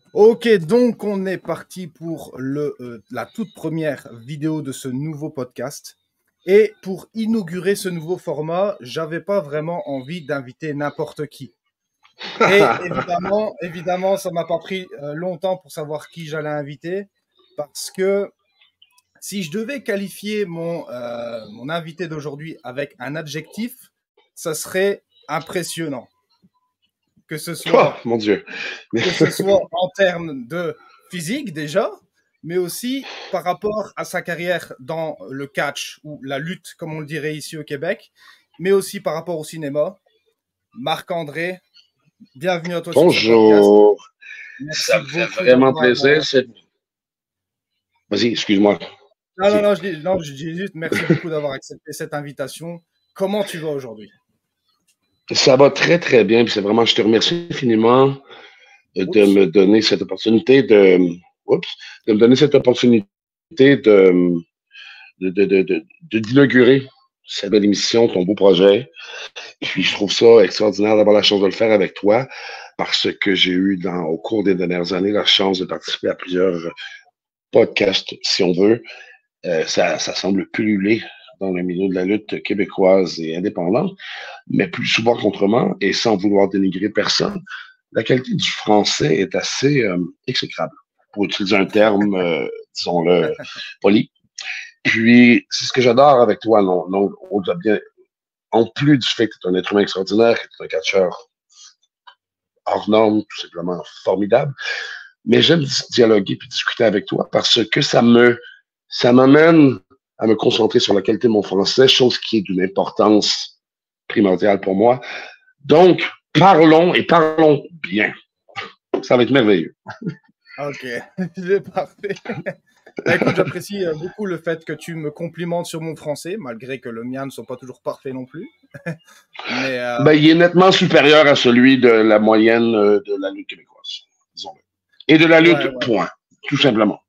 Ok, donc on est parti pour la toute première vidéo de ce nouveau podcast. Et pour inaugurer ce nouveau format, j'avais pas vraiment envie d'inviter n'importe qui. Et évidemment, ça m'a pas pris longtemps pour savoir qui j'allais inviter, parce que si je devais qualifier mon invité d'aujourd'hui avec un adjectif, ça serait impressionnant. Que ce Oh, soit mon Dieu. que ce soit en termes de physique déjà, mais aussi par rapport à sa carrière dans le catch ou la lutte, comme on le dirait ici au Québec, mais aussi par rapport au cinéma. Marc-André, bienvenue à toi sur ce podcast. Bonjour. Ça Merci me fait beaucoup vraiment d'avoir. plaisir. Vas-y, excuse-moi. Non, non, Vas-y. non, je dis juste merci beaucoup d'avoir accepté cette invitation. Comment tu vas aujourd'hui? Ça va très, très bien. Puis c'est vraiment, je te remercie infiniment de Oups. me donner cette opportunité oups, de me donner cette opportunité d'inaugurer cette belle émission, ton beau projet. Puis je trouve ça extraordinaire d'avoir la chance de le faire avec toi parce que j'ai eu au cours des dernières années la chance de participer à plusieurs podcasts, si on veut. Ça semble pulluler dans le milieu de la lutte québécoise et indépendante, mais plus souvent qu'autrement, et sans vouloir dénigrer personne, la qualité du français est assez exécrable, pour utiliser un terme, disons-le, poli. Puis, c'est ce que j'adore avec toi, non, bien, en plus du fait que tu es un être humain extraordinaire, que tu es un catcheur hors norme, tout simplement formidable, mais j'aime dialoguer puis discuter avec toi parce que ça m'amène à me concentrer sur la qualité de mon français, chose qui est d'une importance primordiale pour moi. Donc, parlons et parlons bien. Ça va être merveilleux. Ok, c'est parfait. Bah écoute, j'apprécie beaucoup le fait que tu me complimentes sur mon français, malgré que le mien ne soit pas toujours parfait non plus. Mais Ben, il est nettement supérieur à celui de la moyenne de la lutte québécoise, disons-le. Et de la ouais, lutte, ouais. point, tout simplement.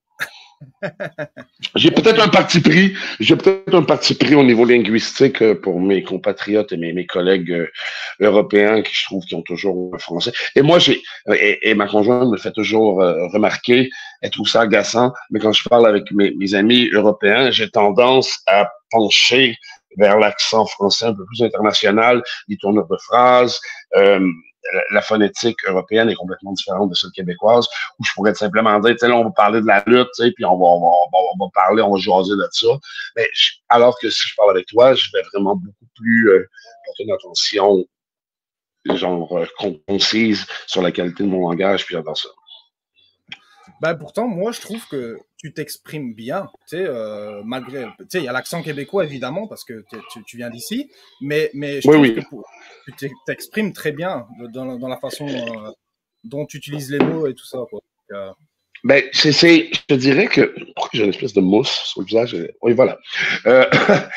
Ok, J'ai peut-être un parti pris au niveau linguistique pour mes compatriotes et mes collègues européens qui je trouve qui ont toujours le français. Et moi et ma conjointe me fait toujours remarquer, elle trouve ça agaçant, mais quand je parle avec mes amis européens, j'ai tendance à pencher vers l'accent français un peu plus international, les tournures de phrases, la phonétique européenne est complètement différente de celle québécoise, où je pourrais simplement dire, tu sais, là, on va parler de la lutte, tu sais, puis on va parler, on va jaser de ça. Mais alors que si je parle avec toi, je vais vraiment beaucoup plus porter une attention, genre, concise sur la qualité de mon langage, puis j'adore ça. bah pourtant, moi, je trouve que tu t'exprimes bien, tu sais, malgré, tu sais, il y a l'accent québécois, évidemment, parce que tu viens d'ici, mais je Oui, trouve que oui. tu t'exprimes très bien dans la façon dont tu utilises les mots et tout ça, quoi. Donc, Ben, je te dirais que, pourquoi j'ai une espèce de mousse sur le visage? Oui, voilà. Euh,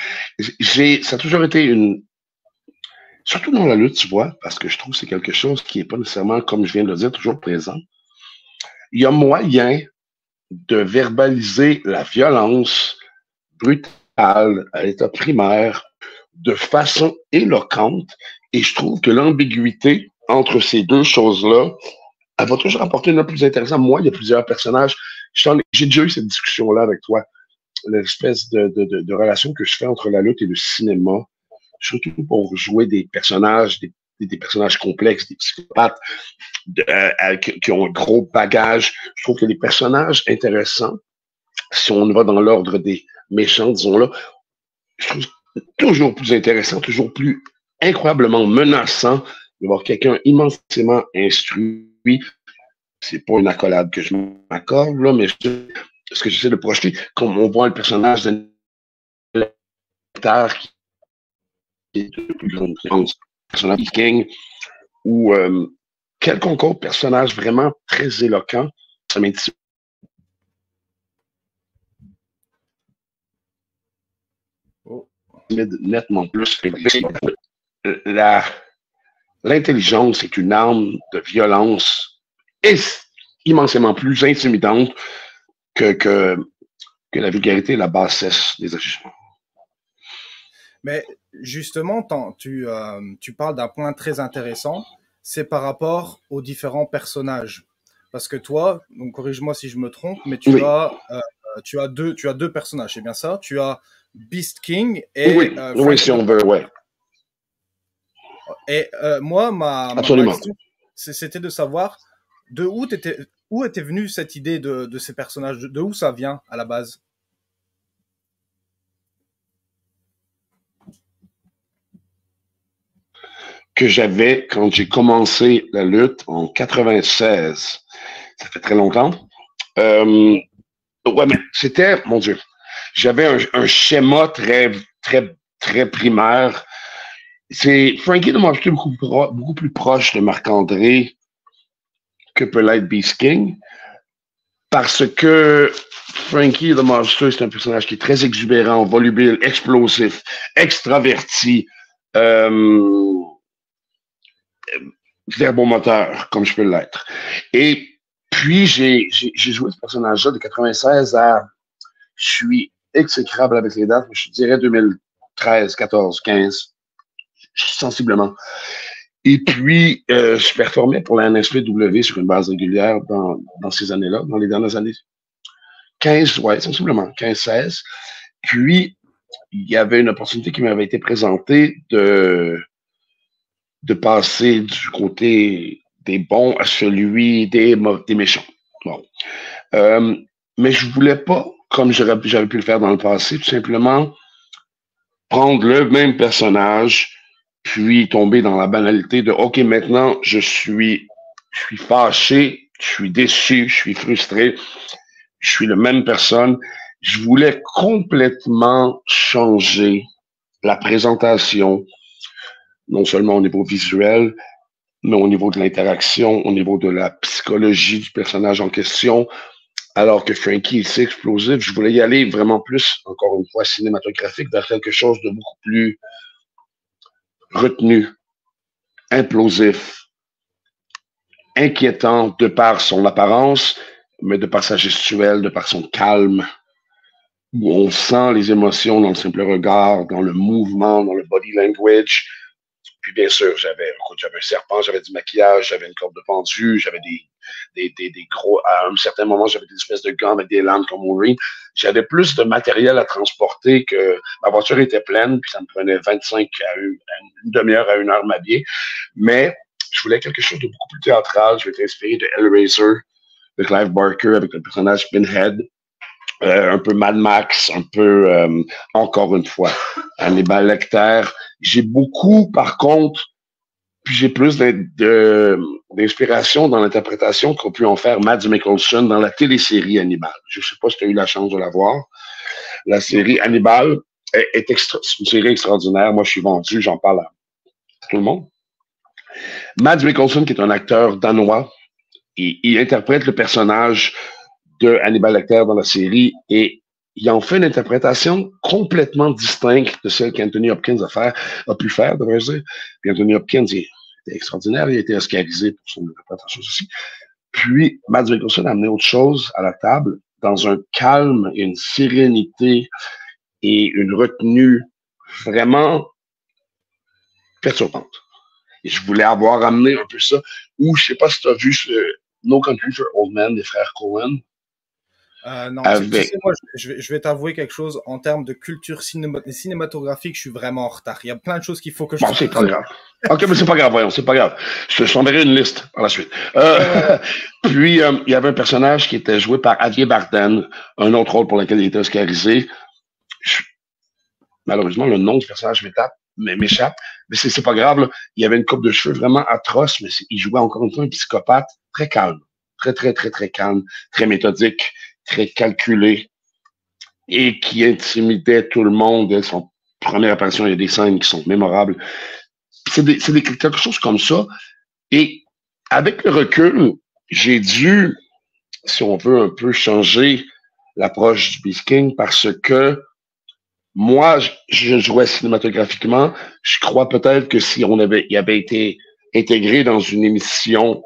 ça a toujours été surtout dans la lutte, tu vois, parce que je trouve que c'est quelque chose qui est pas nécessairement, comme je viens de le dire, toujours présent. Il y a moyen de verbaliser la violence brutale à l'état primaire de façon éloquente. Et je trouve que l'ambiguïté entre ces deux choses-là, elle va toujours apporter une plus intéressant. Moi, il y a plusieurs personnages. J'ai déjà eu cette discussion-là avec toi. L'espèce de relation que je fais entre la lutte et le cinéma, surtout pour jouer des personnages, des personnages complexes, des psychopathes qui ont un gros bagage. Je trouve que les personnages intéressants, si on va dans l'ordre des méchants, disons-le, je trouve toujours plus intéressant, toujours plus incroyablement menaçant de voir quelqu'un immensément instruit. C'est pas une accolade que je m'accorde, là, mais ce que j'essaie de projeter, comme on voit le personnage d'un acteur qui est de plus grande influence, le personnage viking, ou quelconque autre personnage vraiment très éloquent, ça m'intéresse oh. nettement plus. La, L'intelligence est une arme de violence immensément plus intimidante que, que, que la vulgarité et la bassesse des agissements. Mais justement, tu parles d'un point très intéressant, c'est par rapport aux différents personnages. Parce que toi, donc corrige-moi si je me trompe, mais Oui, tu as deux personnages, c'est bien ça? Tu as Beast King et oui, oui, Frankie si the on veut, ouais, Et moi, ma absolument. question, c'était de savoir où était venue cette idée de ces personnages, de où ça vient à la base? Que j'avais quand j'ai commencé la lutte en 96. Ça fait très longtemps. Euh, ouais, mais c'était, mon Dieu, j'avais un schéma très primaire. C'est Frankie de Monster beaucoup plus proche de Marc-André que peut l'être Beast King, parce que Frankie the Monster, c'est un personnage qui est très exubérant, volubile, explosif, extraverti, euh, verbomoteur, comme je peux l'être. Et puis, j'ai joué ce personnage-là de 96 à... Je suis exécrable avec les dates, mais je dirais 2013, 14, 15, sensiblement. Et puis, je performais pour la NSPW sur une base régulière dans ces années-là, dans les dernières années. 15, ouais, sensiblement, 15, 16. Puis, il y avait une opportunité qui m'avait été présentée de passer du côté des bons à celui des méchants. Bon. Euh, mais je voulais pas, comme j'avais pu le faire dans le passé, tout simplement prendre le même personnage, puis tomber dans la banalité de OK, maintenant je suis fâché, je suis déçu, je suis frustré, je suis la même personne. Je voulais complètement changer la présentation, non seulement au niveau visuel, mais au niveau de l'interaction, au niveau de la psychologie du personnage en question. Alors que Frankie est explosif, je voulais y aller vraiment plus, encore une fois, cinématographique, vers quelque chose de beaucoup plus retenu, implosif, inquiétant de par son apparence, mais de par sa gestuelle, de par son calme, où on sent les émotions dans le simple regard, dans le mouvement, dans le body language. Puis bien sûr, j'avais un serpent, j'avais du maquillage, j'avais une corde de pendu, j'avais des gros... À un certain moment, j'avais des espèces de gants avec des lames comme Wolverine. J'avais plus de matériel à transporter que... Ma voiture était pleine, puis ça me prenait 25 à une demi-heure à une heure m'habiller. Mais je voulais quelque chose de beaucoup plus théâtral. Je m'étais inspiré de Hellraiser, de Clive Barker, avec le personnage Pinhead. Un peu Mad Max, un peu, encore une fois, Hannibal Lecter. J'ai beaucoup, par contre, puis j'ai plus d'inspiration dans l'interprétation qu'ont pu en faire Mads Mikkelsen dans la télésérie Hannibal. Je ne sais pas si tu as eu la chance de la voir. La série Hannibal c'est une série extraordinaire. Moi, je suis vendu, j'en parle à tout le monde. Mads Mikkelsen, qui est un acteur danois, il interprète le personnage de Hannibal Lecter dans la série et il en fait une interprétation complètement distincte de celle qu'Anthony Hopkins a pu faire, devrais-je dire. Puis Anthony Hopkins, il était extraordinaire, il a été oscarisé pour son interprétation aussi. Puis Mads Mikkelsen a amené autre chose à la table, dans un calme et une sérénité et une retenue vraiment perturbante. Et je voulais avoir amené un peu ça. Ou je sais pas si tu as vu No Country for Old Men des frères Coen. Non, tu Avec... sais, moi, je vais t'avouer quelque chose. En termes de culture cinématographique, je suis vraiment en retard. Il y a plein de choses qu'il faut que je Bon, fasse. c'est pas grave. OK, mais c'est pas grave, voyons, c'est pas grave. Je t'enverrai une liste par la suite. Puis, il y avait un personnage qui était joué par Javier Bardem, un autre rôle pour lequel il était oscarisé. Malheureusement, le nom du personnage m'échappe, mais c'est pas grave. Là. Il y avait une coupe de cheveux vraiment atroce, mais il jouait encore une fois un psychopathe très calme, très calme, très méthodique, très calculé, et qui intimidait tout le monde dès son première apparition. Il y a des scènes qui sont mémorables. C'est quelque chose comme ça. Et avec le recul, j'ai dû, si on veut, un peu changer l'approche du Beast King parce que moi, je jouais cinématographiquement. Je crois peut-être que si il avait été intégré dans une émission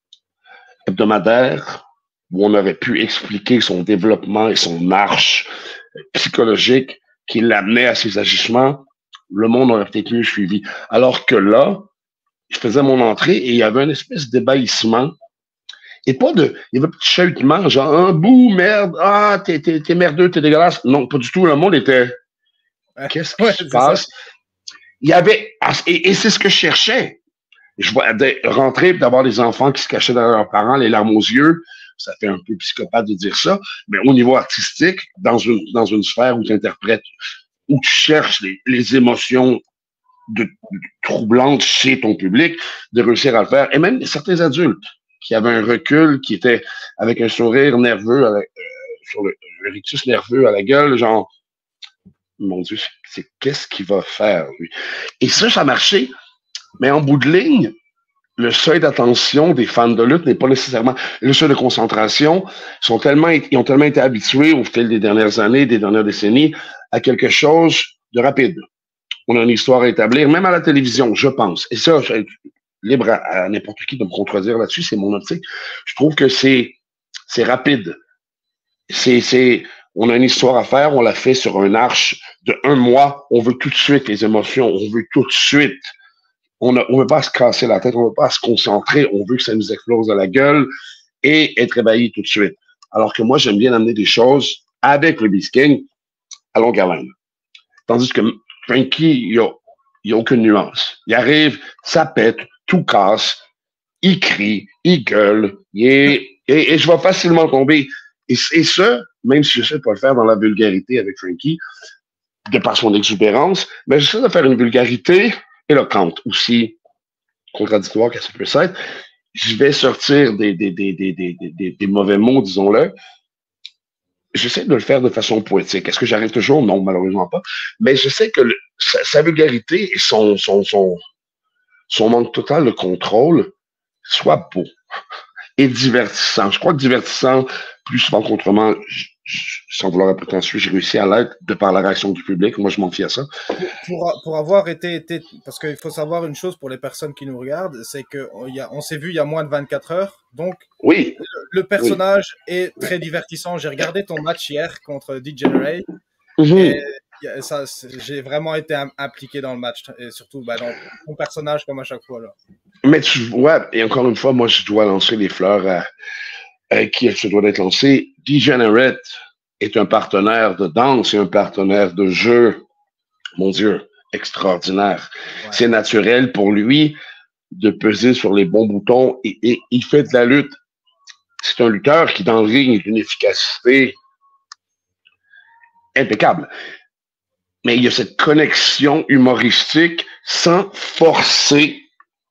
hebdomadaire où on aurait pu expliquer son développement et son marche psychologique qui l'amenait à ses agissements, le monde aurait peut-être mieux suivi. Alors que là, je faisais mon entrée et il y avait une espèce d'ébahissement Et pas de, il y avait pas de chahutement, genre, un bout, merde, ah, t'es merdeux, t'es dégueulasse. Non, pas du tout. Le monde était, qu'est-ce qui se passe? Il y avait, et c'est ce que je cherchais. Je vois rentrer et d'avoir des enfants qui se cachaient derrière leurs parents, les larmes aux yeux. Ça fait un peu psychopathe de dire ça. Mais au niveau artistique, dans une sphère où tu interprètes, où tu cherches les émotions troublantes chez ton public, de réussir à le faire. Et même certains adultes qui avaient un recul, qui étaient avec un sourire nerveux, sur le rictus nerveux à la gueule, genre, mon Dieu, c'est qu'est-ce qu'il va faire, lui? Et ça marchait. Mais en bout de ligne, le seuil d'attention des fans de lutte n'est pas nécessairement le seuil de concentration. Ils ont tellement été habitués au fil des dernières années, des dernières décennies, à quelque chose de rapide. On a une histoire à établir, même à la télévision, je pense. Et ça, je suis libre à n'importe qui de me contredire là-dessus, c'est mon optique. Je trouve que c'est rapide. On a une histoire à faire, on l'a fait sur un arche de 1 mois. On veut tout de suite les émotions, on veut tout de suite. On ne veut pas se casser la tête, on ne veut pas se concentrer, on veut que ça nous explose à la gueule et être ébahi tout de suite. Alors que moi, j'aime bien amener des choses avec le Beast King à longue haleine. Tandis que Frankie, il y a aucune nuance. Il arrive, ça pète, tout casse, il crie, il gueule, et je vais facilement tomber. Et ça, même si je sais pas le faire dans la vulgarité avec Frankie, de par son exubérance, mais j'essaie de faire une vulgarité éloquente, aussi contradictoire que ça peut être. Je vais sortir des mauvais mots, disons-le. J'essaie de le faire de façon poétique. Est-ce que j'arrive toujours? Non, malheureusement pas. Mais je sais que sa vulgarité et son manque total de contrôle soit beau et divertissant. Je crois que divertissant, plus souvent qu'autrement, sans vouloir être prétentieux, j'ai réussi à l'être de par la réaction du public. Moi, je m'en fie à ça. Pour avoir été, parce qu'il faut savoir une chose pour les personnes qui nous regardent, c'est que on s'est vu il y a moins de 24 heures, donc oui, le personnage est très divertissant. J'ai regardé ton match hier contre Degenerate, et ça, j'ai vraiment été impliqué dans le match, et surtout dans ton personnage comme à chaque fois là. Mais tu vois, et encore une fois, moi, je dois lancer les fleurs à qui je dois être lancé. Degenerate est un partenaire de danse et un partenaire de jeu, mon Dieu, extraordinaire. Ouais. C'est naturel pour lui de peser sur les bons boutons et il fait de la lutte. C'est un lutteur qui, dans le ring, est d'une efficacité impeccable. Mais il y a cette connexion humoristique sans forcer,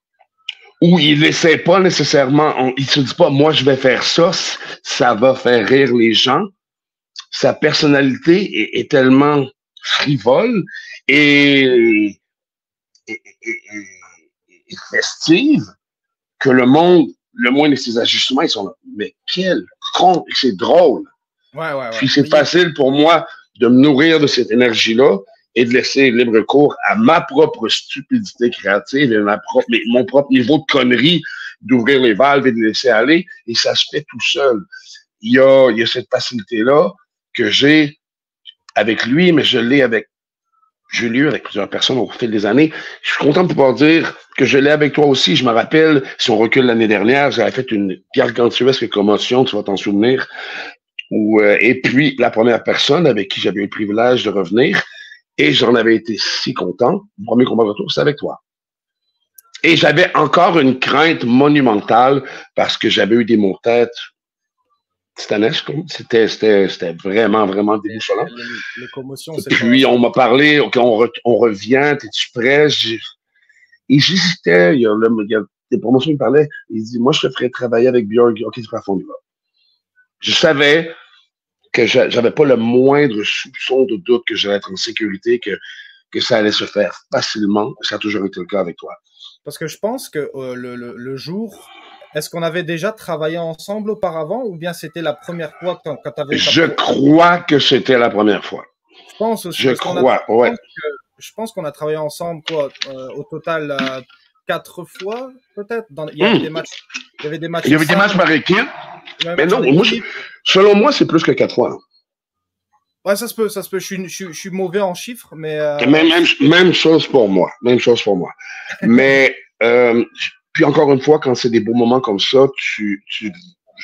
où il n'essaie pas nécessairement, il se dit pas, moi je vais faire ça, ça va faire rire les gens. Sa personnalité est tellement frivole et festive que le monde, le moins de ses ajustements, ils sont là. Mais quel con, c'est drôle. Ouais. Puis c'est facile pour moi de me nourrir de cette énergie-là et de laisser libre cours à ma propre stupidité créative et mon propre niveau de connerie, d'ouvrir les valves et de laisser aller. Et ça se fait tout seul. Il y a cette facilité-là que j'ai avec lui, mais je l'ai avec plusieurs personnes au fil des années. Je suis content de pouvoir dire que je l'ai avec toi aussi. Je me rappelle, si on recule l'année dernière, j'avais fait une gargantuesque commotion, tu vas t'en souvenir. Et puis, la première personne avec qui j'avais eu le privilège de revenir, et j'en avais été si content, le premier combat de retour, c'est avec toi. Et j'avais encore une crainte monumentale parce que j'avais eu des maux de tête. C'était vraiment, vraiment déboussolant. Les commotions, c'est puis, on m'a parlé, OK, on revient, es-tu prêt? Et j'hésitais. Il y a des promotions qui me parlaient. Il dit, moi, je te ferais travailler avec Björk. OK, c'est pas fond, je savais que j'avais pas le moindre soupçon de doute que j'allais être en sécurité, que ça allait se faire facilement. Ça a toujours été le cas avec toi. Parce que je pense que le jour, est-ce qu'on avait déjà travaillé ensemble auparavant ou bien c'était la première fois quand tu avais... Je crois que c'était la première fois. Je pense aussi. Je crois, ouais. Je pense qu'on a travaillé ensemble, au total 4 fois, peut-être. Il y avait des matchs. Il y avait des matchs par équipe. Mais non, selon moi, c'est plus que 4 fois. Ouais, ça se peut. Je suis mauvais en chiffres, mais... Même chose pour moi. Mais, puis encore une fois, quand c'est des beaux moments comme ça, tu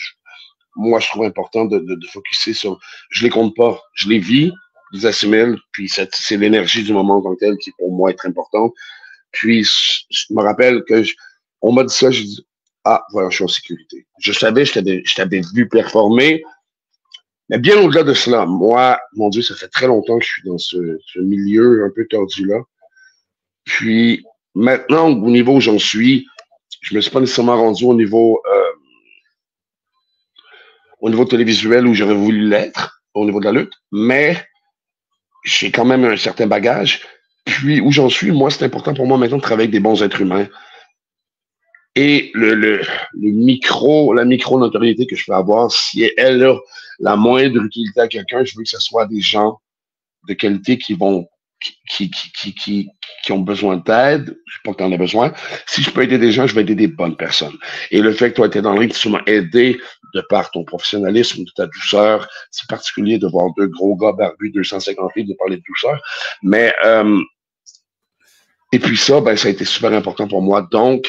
moi, je trouve important de focusser sur, je les compte pas, je les vis, je les assimile, puis c'est l'énergie du moment en tant que tel qui, pour moi, est très importante. Puis, je me rappelle que on m'a dit ça, j'ai dit, ah, voilà, je suis en sécurité. Je savais, je t'avais vu performer, mais bien au-delà de cela, moi, mon Dieu, ça fait très longtemps que je suis dans ce milieu un peu tordu-là. Puis, maintenant, au niveau où j'en suis, je me suis pas nécessairement rendu au niveau télévisuel où j'aurais voulu l'être, au niveau de la lutte, mais j'ai quand même un certain bagage. Puis, où j'en suis, moi, c'est important pour moi maintenant de travailler avec des bons êtres humains. Et la micro-notoriété que je peux avoir, si elle a la moindre utilité à quelqu'un, je veux que ce soit des gens de qualité qui ont besoin d'aide. Je sais pas que tu en as besoin. Si je peux aider des gens, je vais aider des bonnes personnes. Et le fait que toi, tu es dans le ring, tu m'as aidé de par ton professionnalisme, de ta douceur. C'est particulier de voir deux gros gars barbus, 250 livres, de parler de douceur. Mais, et puis ça, ben, ça a été super important pour moi. Donc,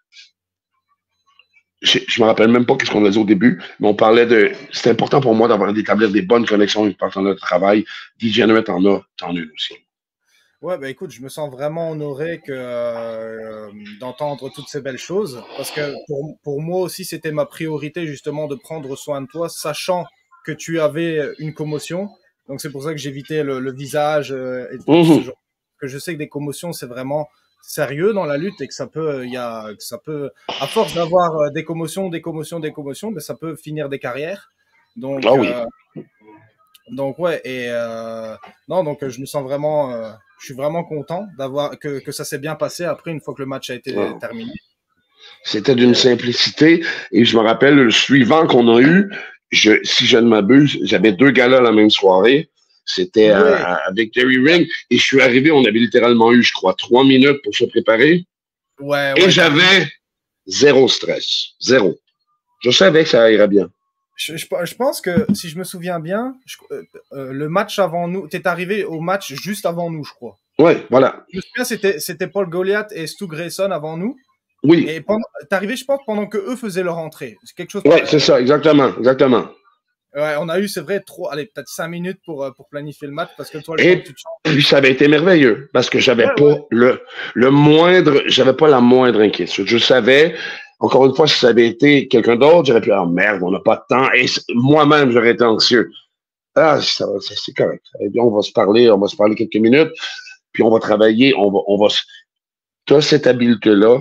je me rappelle même pas qu'est-ce qu'on a dit au début, mais on parlait c'est important pour moi d'établir des bonnes connexions avec les partenaires de travail. Degenerate en a, t'en as aussi. Ouais, bah écoute, je me sens vraiment honoré d'entendre toutes ces belles choses, parce que pour moi aussi, c'était ma priorité justement de prendre soin de toi, sachant que tu avais une commotion. Donc c'est pour ça que j'évitais le visage et ce genre. Que je sais que des commotions, c'est vraiment sérieux dans la lutte et que ça peut, à force d'avoir des commotions, mais ça peut finir des carrières. Donc, Ah oui. Donc ouais, non, donc je me sens vraiment, je suis vraiment content d'avoir que ça s'est bien passé après une fois que le match a été terminé. C'était d'une simplicité et je me rappelle le suivant qu'on a eu, si je ne m'abuse, j'avais 2 galas la même soirée. C'était à Victory Ring et je suis arrivé, on avait littéralement eu, je crois, 3 minutes pour se préparer et j'avais zéro stress, zéro. Je savais que ça irait bien. Je pense que, si je me souviens bien, le match avant nous, t'es arrivé au match juste avant nous, je crois. Ouais, voilà. Je me souviens, c'était Paul Goliath et Stu Grayson avant nous. Oui. Et t'es arrivé, je pense, pendant que eux faisaient leur entrée. C'est quelque chose. Ouais, c'est ça, exactement, exactement. Ouais, on a eu, c'est vrai, peut-être 5 minutes pour planifier le match parce que toi, et puis ça avait été merveilleux parce que j'avais pas j'avais pas la moindre inquiétude. Je savais, encore une fois, si ça avait été quelqu'un d'autre, j'aurais pu, ah merde, on n'a pas de temps. Et moi-même, j'aurais été anxieux. Ah, c'est correct. Eh bien, on va se parler quelques minutes, puis on va travailler, t'as cette habileté-là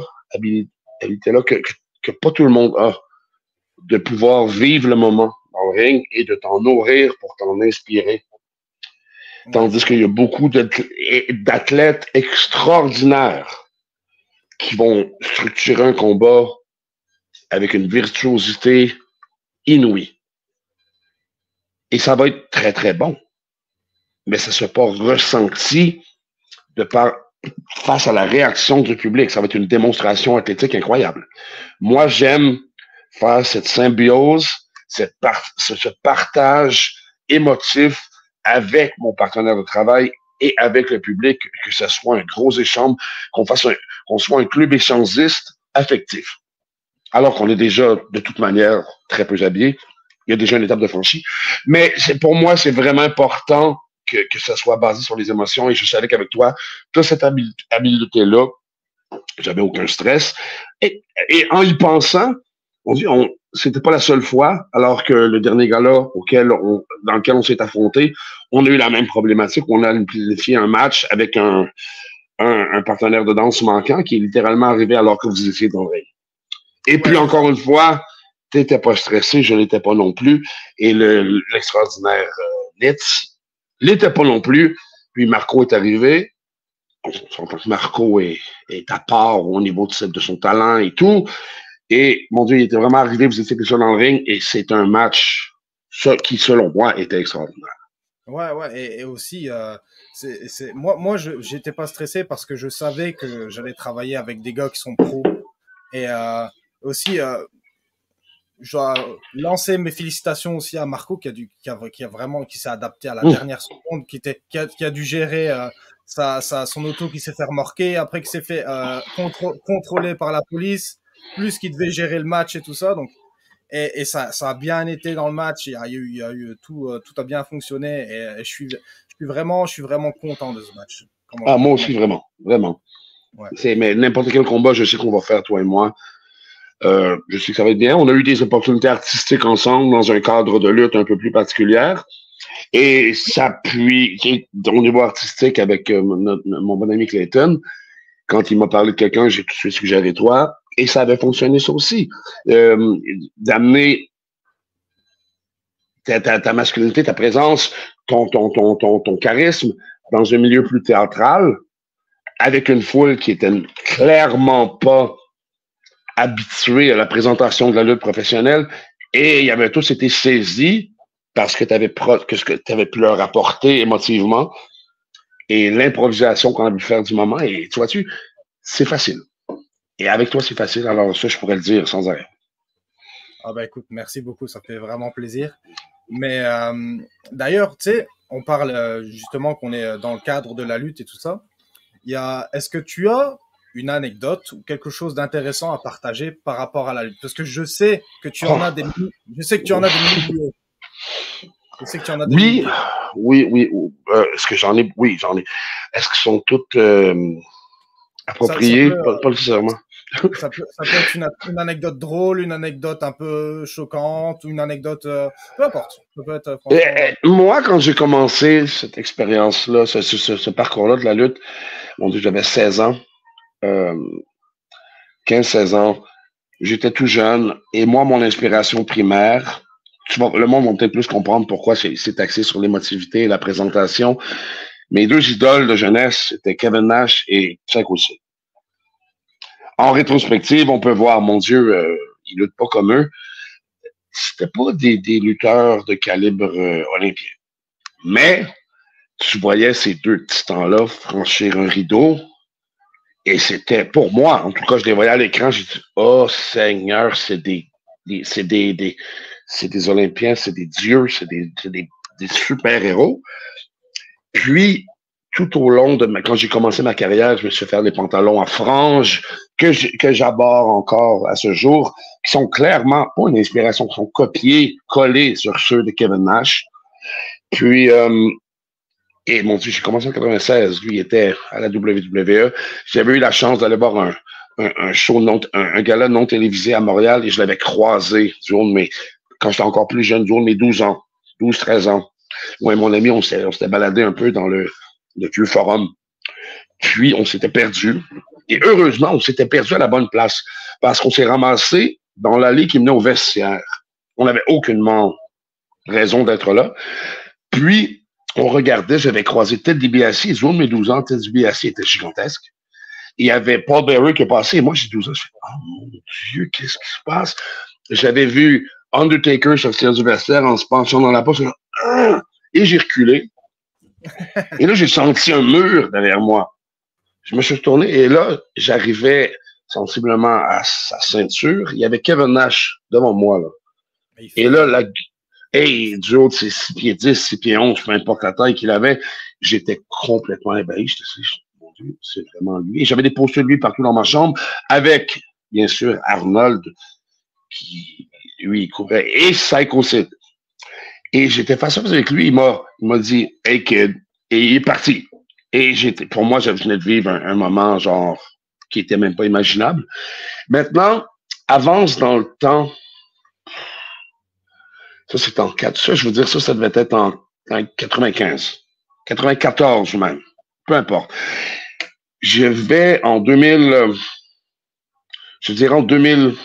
que pas tout le monde a, de pouvoir vivre le moment dans le ring et de t'en nourrir pour t'en inspirer. Tandis qu'il y a beaucoup d'athlètes extraordinaires qui vont structurer un combat avec une virtuosité inouïe. Et ça va être très, très bon. Mais ça ne sera pas ressenti face à la réaction du public. Ça va être une démonstration athlétique incroyable. Moi, j'aime faire cette symbiose, ce partage émotif avec mon partenaire de travail et avec le public, que ce soit un gros échange, qu'on soit un club échangiste affectif. Alors qu'on est déjà, de toute manière, très peu habillé. Il y a déjà une étape de franchie. Mais pour moi, c'est vraiment important que ça soit basé sur les émotions. Et je savais qu'avec toi, tu as cette habileté-là. J'avais aucun stress. Et en y pensant, c'était pas la seule fois, alors que le dernier gala dans lequel on s'est affronté, on a eu la même problématique. On a planifié un match avec un partenaire de danse manquant qui est littéralement arrivé alors que vous étiez dans le ring. Et puis, encore une fois, tu n'étais pas stressé, je l'étais pas non plus. Et l'extraordinaire Litz l'était pas non plus. Puis Marco est arrivé. Marco est à part au niveau de son talent et tout. Et, mon Dieu, il était vraiment arrivé, vous étiez déjà dans le ring, et c'est un match qui, selon moi, était extraordinaire. Ouais, et aussi, moi, j'étais pas stressé parce que je savais que j'allais travailler avec des gars qui sont pros. Et aussi, je dois lancer mes félicitations aussi à Marco qui s'est adapté à la dernière seconde, qui a dû gérer son auto qui s'est fait remorquer, après qui s'est fait contrôler par la police, plus qu'il devait gérer le match et tout ça. Donc, et ça a bien été dans le match. Il y a eu tout, tout a bien fonctionné et je suis vraiment content de ce match. Ah, moi aussi, vraiment, vraiment. Ouais. Mais n'importe quel combat, je sais qu'on va faire, toi et moi. Je sais que ça va être bien. On a eu des opportunités artistiques ensemble dans un cadre de lutte un peu plus particulière. Et ça appuie au niveau artistique avec mon bon ami Clayton. Quand il m'a parlé de quelqu'un, j'ai tout de suite suggéré toi. Et ça avait fonctionné ça aussi. D'amener ta masculinité, ta présence, ton charisme dans un milieu plus théâtral, avec une foule qui était clairement pas habituée à la présentation de la lutte professionnelle. Et il y avait tous été saisis parce que ce que tu avais pu leur apporter émotivement et l'improvisation qu'on a pu faire du moment. Et tu vois-tu, c'est facile. Et avec toi, c'est facile. Alors ça, je pourrais le dire sans arrêt. Ah bah écoute, merci beaucoup, ça fait vraiment plaisir. Mais d'ailleurs, tu sais, on parle justement qu'on est dans le cadre de la lutte et tout ça. Est-ce que tu as une anecdote ou quelque chose d'intéressant à partager par rapport à la lutte? Parce que je sais que tu en as des milliers. Je sais que tu en as des milliers. Je sais que tu en as des milliers. Oui. Est-ce que j'en ai? Oui, j'en ai. Est-ce qu'elles sont toutes appropriées? Pas nécessairement. Ça peut être une anecdote drôle, une anecdote un peu choquante, une anecdote, peu importe. Ça peut être, moi, quand j'ai commencé cette expérience-là, ce parcours-là de la lutte, mon Dieu, j'avais 16 ans, 15-16 ans, j'étais tout jeune, et moi, mon inspiration primaire, le monde va peut-être plus comprendre pourquoi c'est axé sur l'émotivité et la présentation. Mes deux idoles de jeunesse, c'était Kevin Nash et Shaq aussi. En rétrospective, on peut voir, mon Dieu, ils luttent pas comme eux. C'était pas des lutteurs de calibre olympien. Mais tu voyais ces deux titans-là franchir un rideau. Et c'était, pour moi, en tout cas, je les voyais à l'écran, j'ai dit, oh Seigneur, c'est des Olympiens, c'est des dieux, c'est des super-héros. Puis, tout au long quand j'ai commencé ma carrière, je me suis fait faire des pantalons à franges que j'aborde encore à ce jour, qui sont clairement pas une inspiration, qui sont copiés, collés sur ceux de Kevin Nash. Puis, et mon Dieu, j'ai commencé en 96, lui il était à la WWE. J'avais eu la chance d'aller voir un show, un gala non télévisé à Montréal et je l'avais croisé quand j'étais encore plus jeune, du haut de mes 12 ans, 12-13 ans. Moi et mon ami, on s'était baladé un peu dans le vieux forum. Puis, on s'était perdu. Et heureusement, on s'était perdu à la bonne place parce qu'on s'est ramassé dans l'allée qui menait au vestiaire. On n'avait aucunement raison d'être là. Puis, on regardait, j'avais croisé Ted DiBiase. Du haut de mes 12 ans, Ted DiBiase était gigantesque. Il y avait Paul Bearer qui est passé. Et moi, j'ai 12 ans. Je fais, oh mon Dieu, qu'est-ce qui se passe? J'avais vu Undertaker sortir du vestiaire en se penchant dans la poche. Et j'ai reculé. Et là, j'ai senti un mur derrière moi. Je me suis retourné et là, j'arrivais sensiblement à sa ceinture. Il y avait Kevin Nash devant moi. Là. Et là, du haut de ses 6 pieds 10, 6 pieds 11, peu importe la taille qu'il avait, j'étais complètement ébahi. J'étais mon Dieu, c'est vraiment lui. Et j'avais des posters de lui partout dans ma chambre avec, bien sûr, Arnold, qui, lui, il courait, et Psycho Sid. Et j'étais face à face avec lui, il m'a dit, hey kid, et il est parti. Et pour moi, je venais de vivre un moment, genre, qui était même pas imaginable. Maintenant, avance dans le temps. Ça, c'est en 4. Ça, je veux dire, ça devait être en 95. 94 même. Peu importe. Je vais en 2000, je dirais en 2009,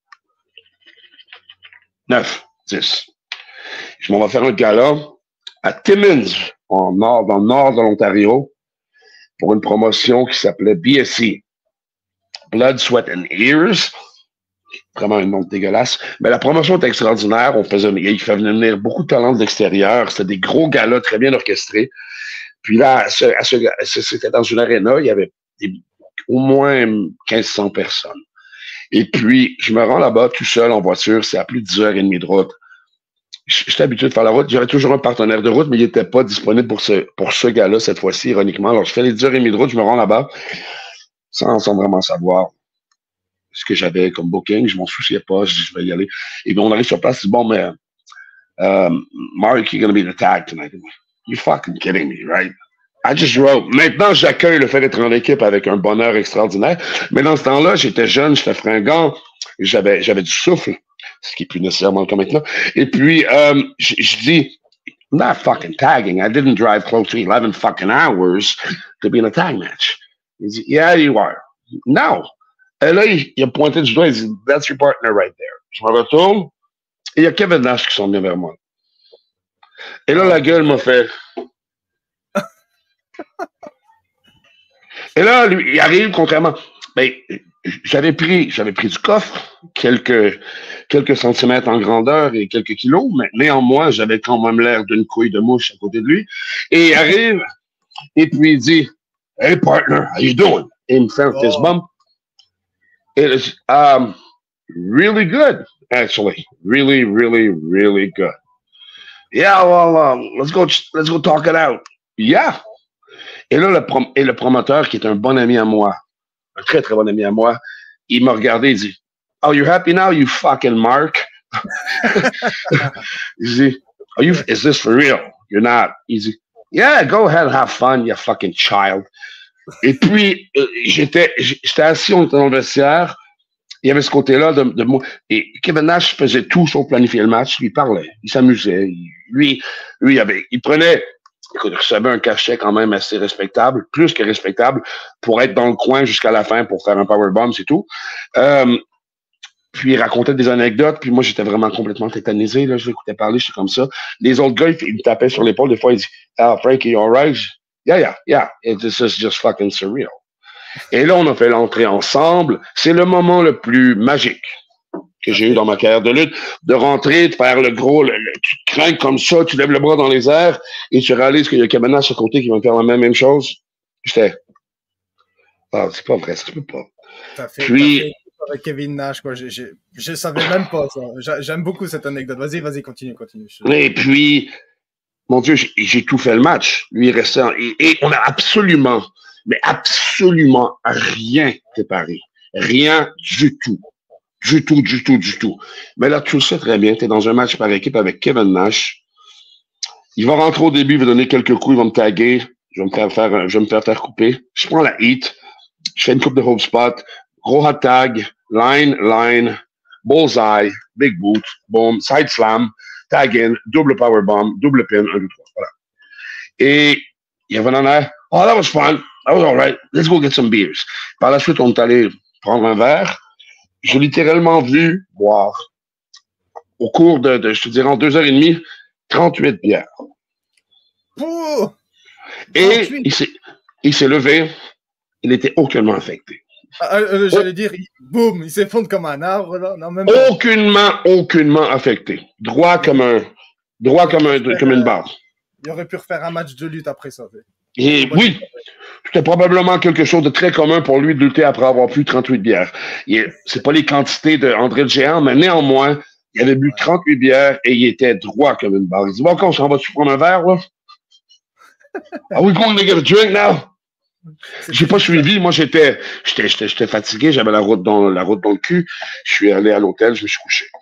10. Je m'en vais faire un gala à Timmins, dans le nord de l'Ontario, pour une promotion qui s'appelait BSE, Blood, Sweat and Ears. Vraiment un nom dégueulasse. Mais la promotion était extraordinaire. Il fallait venir beaucoup de talents de l'extérieur. C'était des gros galas très bien orchestrés. Puis là, c'était dans une aréna. Il y avait au moins 1500 personnes. Et puis, je me rends là-bas tout seul en voiture. C'est à plus de 10h30 de route. J'étais habitué de faire la route. J'avais toujours un partenaire de route, mais il n'était pas disponible pour ce gars-là cette fois-ci, ironiquement. Alors, je fais les 10h30 de route. Je me rends là-bas sans vraiment savoir ce que j'avais comme booking. Je m'en souciais pas. Je dis, je vais y aller. Et bien, on arrive sur place. Je dis, bon, mais Mark, you're going to be in the tag tonight. You're fucking kidding me, right? I just wrote. Maintenant, j'accueille le fait d'être en équipe avec un bonheur extraordinaire. Mais dans ce temps-là, j'étais jeune, j'étais fringant, j'avais du souffle, ce qui est plus nécessairement le cas maintenant. Et puis, je dis, I'm not fucking tagging. I didn't drive close to 11 fucking hours to be in a tag match. Il dit, yeah, you are. No. Et là, il a pointé du doigt, il dit, that's your partner right there. Je me retourne, et il y a Kevin Nash qui s'en vient vers moi. Et là, la gueule m'a fait. Et là, lui, il arrive, contrairement. Ben, j'avais pris du coffre, quelques centimètres en grandeur et quelques kilos, mais néanmoins, j'avais quand même l'air d'une couille de mouche à côté de lui. Et il arrive, et puis il dit, hey partner, how you doing? Et il me fait un fist bump. Et il dit, really good, actually. Really, really, really good. Yeah, well, let's go talk it out. Yeah. Et là, le promoteur, qui est un bon ami à moi, un très, très bon ami à moi, il m'a regardé, il dit, oh, you're happy now, you fucking Mark? Il dit, is this for real? You're not. Il dit, yeah, go ahead and have fun, you fucking child. Et puis, j'étais assis, on était dans le vestiaire, il y avait ce côté-là de moi. Et Kevin Nash faisait tout sauf planifier le match, il parlait, il s'amusait, lui, il prenait... Écoute, il recevait un cachet quand même assez respectable, plus que respectable, pour être dans le coin jusqu'à la fin pour faire un powerbomb, c'est tout. Puis il racontait des anecdotes, puis moi j'étais vraiment complètement tétanisé, là, je l'écoutais parler, j'étais comme ça. Les autres gars, ils me tapaient sur l'épaule, des fois ils disaient « Ah, Frankie, you alright? » Yeah, this is just fucking surreal. Et là, on a fait l'entrée ensemble. C'est le moment le plus magique que j'ai eu dans ma carrière de lutte, de rentrer, de faire le gros, tu te crains comme ça, tu lèves le bras dans les airs, et tu réalises qu'il y a Kevin Nash à côté qui va faire la même chose. J'étais, c'est pas vrai, ça se peut pas. Puis, avec Kevin Nash, quoi, je savais même pas ça. J'aime beaucoup cette anecdote. Vas-y, continue. Et puis, mon Dieu, j'ai tout fait le match. Lui, il restait, et on a absolument rien préparé. Rien du tout. Du tout. Mais là, tu le sais très bien, tu es dans un match par équipe avec Kevin Nash. Il va rentrer au début, il va donner quelques coups, il va me taguer, je vais me faire couper. Je prends la heat, je fais une coupe de hold spot, gros hot tag, line, bullseye, big boot, boom, side slam, tag in, double power bomb, double pin, 1, 2, 3. Voilà. Et il y avait un air, oh, that was fun, that was all right, let's go get some beers. Par la suite, on est allé prendre un verre. J'ai littéralement vu boire, au cours de je te dirais, en 2h30, 38 bières. Oh! Et il s'est levé, il n'était aucunement affecté. J'allais dire, boum, il s'effondre comme un arbre, là. Non, même aucunement affecté. Droit comme une barre. Il aurait pu refaire un match de lutte après ça. Et oui, c'était probablement quelque chose de très commun pour lui de lutter après avoir bu 38 bières. C'est pas les quantités d'André le Géant, mais néanmoins, il avait bu 38 bières et il était droit comme une barre. Il dit, bon, on s'en va-tu prendre un verre, là? Are we going to get a drink now? J'ai pas suivi. Moi, j'étais fatigué. J'avais la route dans le cul. Je suis allé à l'hôtel. Je me suis couché.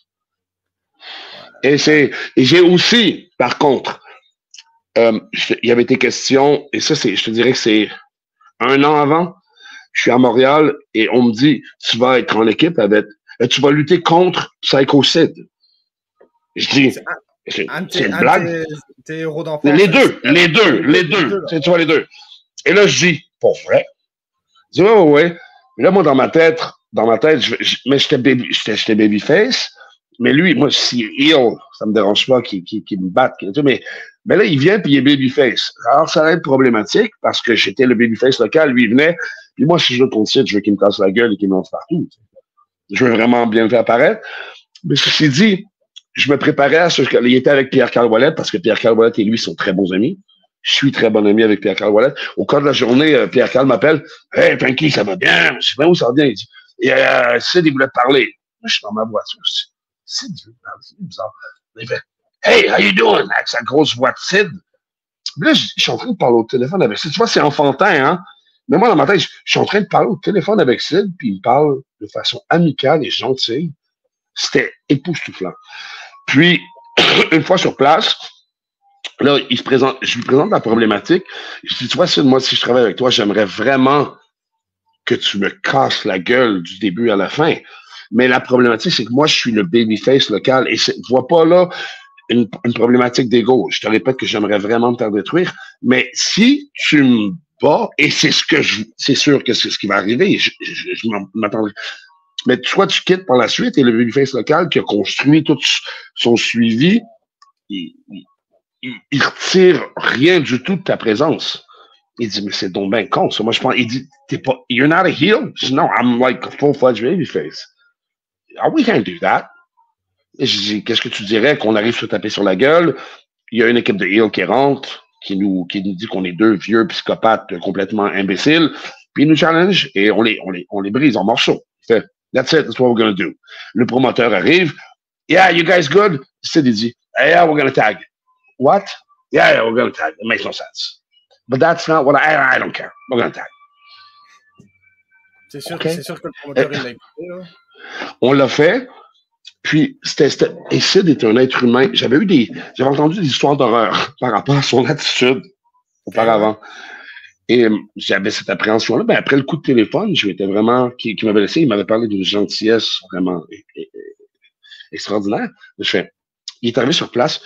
Et j'ai aussi, par contre, il y avait été question, et ça, je te dirais que c'est 1 an avant, je suis à Montréal et on me dit, tu vas être en équipe tu vas lutter contre Psycho Sid. Je dis, c'est une blague. Tes héros d'enfance. Les deux. Tu vois, les deux. Et là, je dis, pas vrai. Je dis, ouais. Mais là, moi, dans ma tête, mais j'étais babyface. Mais lui, moi, si heel, ça me dérange pas qu'il me batte. Mais là, il vient puis il est babyface. Alors, ça va être problématique parce que j'étais le babyface local. Lui, il venait. Puis moi, si je veux qu'on je veux qu'il me casse la gueule et qu'il me lance partout. Je veux vraiment bien le faire paraître. Mais ceci dit, je me préparais à ce qu'il était avec Pierre-Carl Ouellet parce que Pierre-Carl Ouellet et lui sont très bons amis. Je suis très bon ami avec Pierre-Carl Ouellet. Au cours de la journée, Pierre-Carl m'appelle. Hey, Frankie, ça va bien? Je sais pas où ça va bien. Il dit, Sid, il voulait te parler. Moi, je suis dans ma voiture. Sid, c'est bizarre. Il fait, hey, how you doing? Avec sa grosse voix de Sid. Puis là, je suis en train de parler au téléphone avec Sid. Tu vois, c'est enfantin, hein? Mais moi, dans ma tête, je suis en train de parler au téléphone avec Sid, puis il me parle de façon amicale et gentille. C'était époustouflant. Puis, une fois sur place, là, je lui présente la problématique. Je dis, tu vois, moi, si je travaille avec toi, j'aimerais vraiment que tu me casses la gueule du début à la fin. Mais la problématique, c'est que moi, je suis le babyface local et je vois pas là une problématique d'ego. Je te répète que j'aimerais vraiment te faire détruire. Mais si tu me bats, et c'est sûr que c'est ce qui va arriver, je m'attendrai. Mais soit tu quittes par la suite et le babyface local qui a construit tout son suivi, il retire rien du tout de ta présence. Il dit, mais c'est donc bien con, ça. Moi, je pense, il dit, you're not a heel? Je dis, no, I'm like a full-fledged babyface. Oh, we can't do that. Et je dis, qu'est-ce que tu dirais qu'on arrive se taper sur la gueule? Il y a une équipe de heel qui rentre, qui nous dit qu'on est deux vieux psychopathes complètement imbéciles, puis ils nous challenge et on les brise en morceaux. Fait, that's it, that's what we're going to do. Le promoteur arrive, yeah, you guys good? Sid, il dit, yeah, we're going to tag. What? Yeah, we're going to tag. It makes no sense. But that's not what I don't care. We're going to tag. C'est sûr, okay. C'est sûr que le promoteur, il l'a écouté, là. On l'a fait. Puis, et Sid est un être humain. J'avais entendu des histoires d'horreur par rapport à son attitude auparavant. Et j'avais cette appréhension-là. Ben, après le coup de téléphone, qui m'avait laissé, il m'avait parlé d'une gentillesse vraiment extraordinaire. Il est arrivé sur place.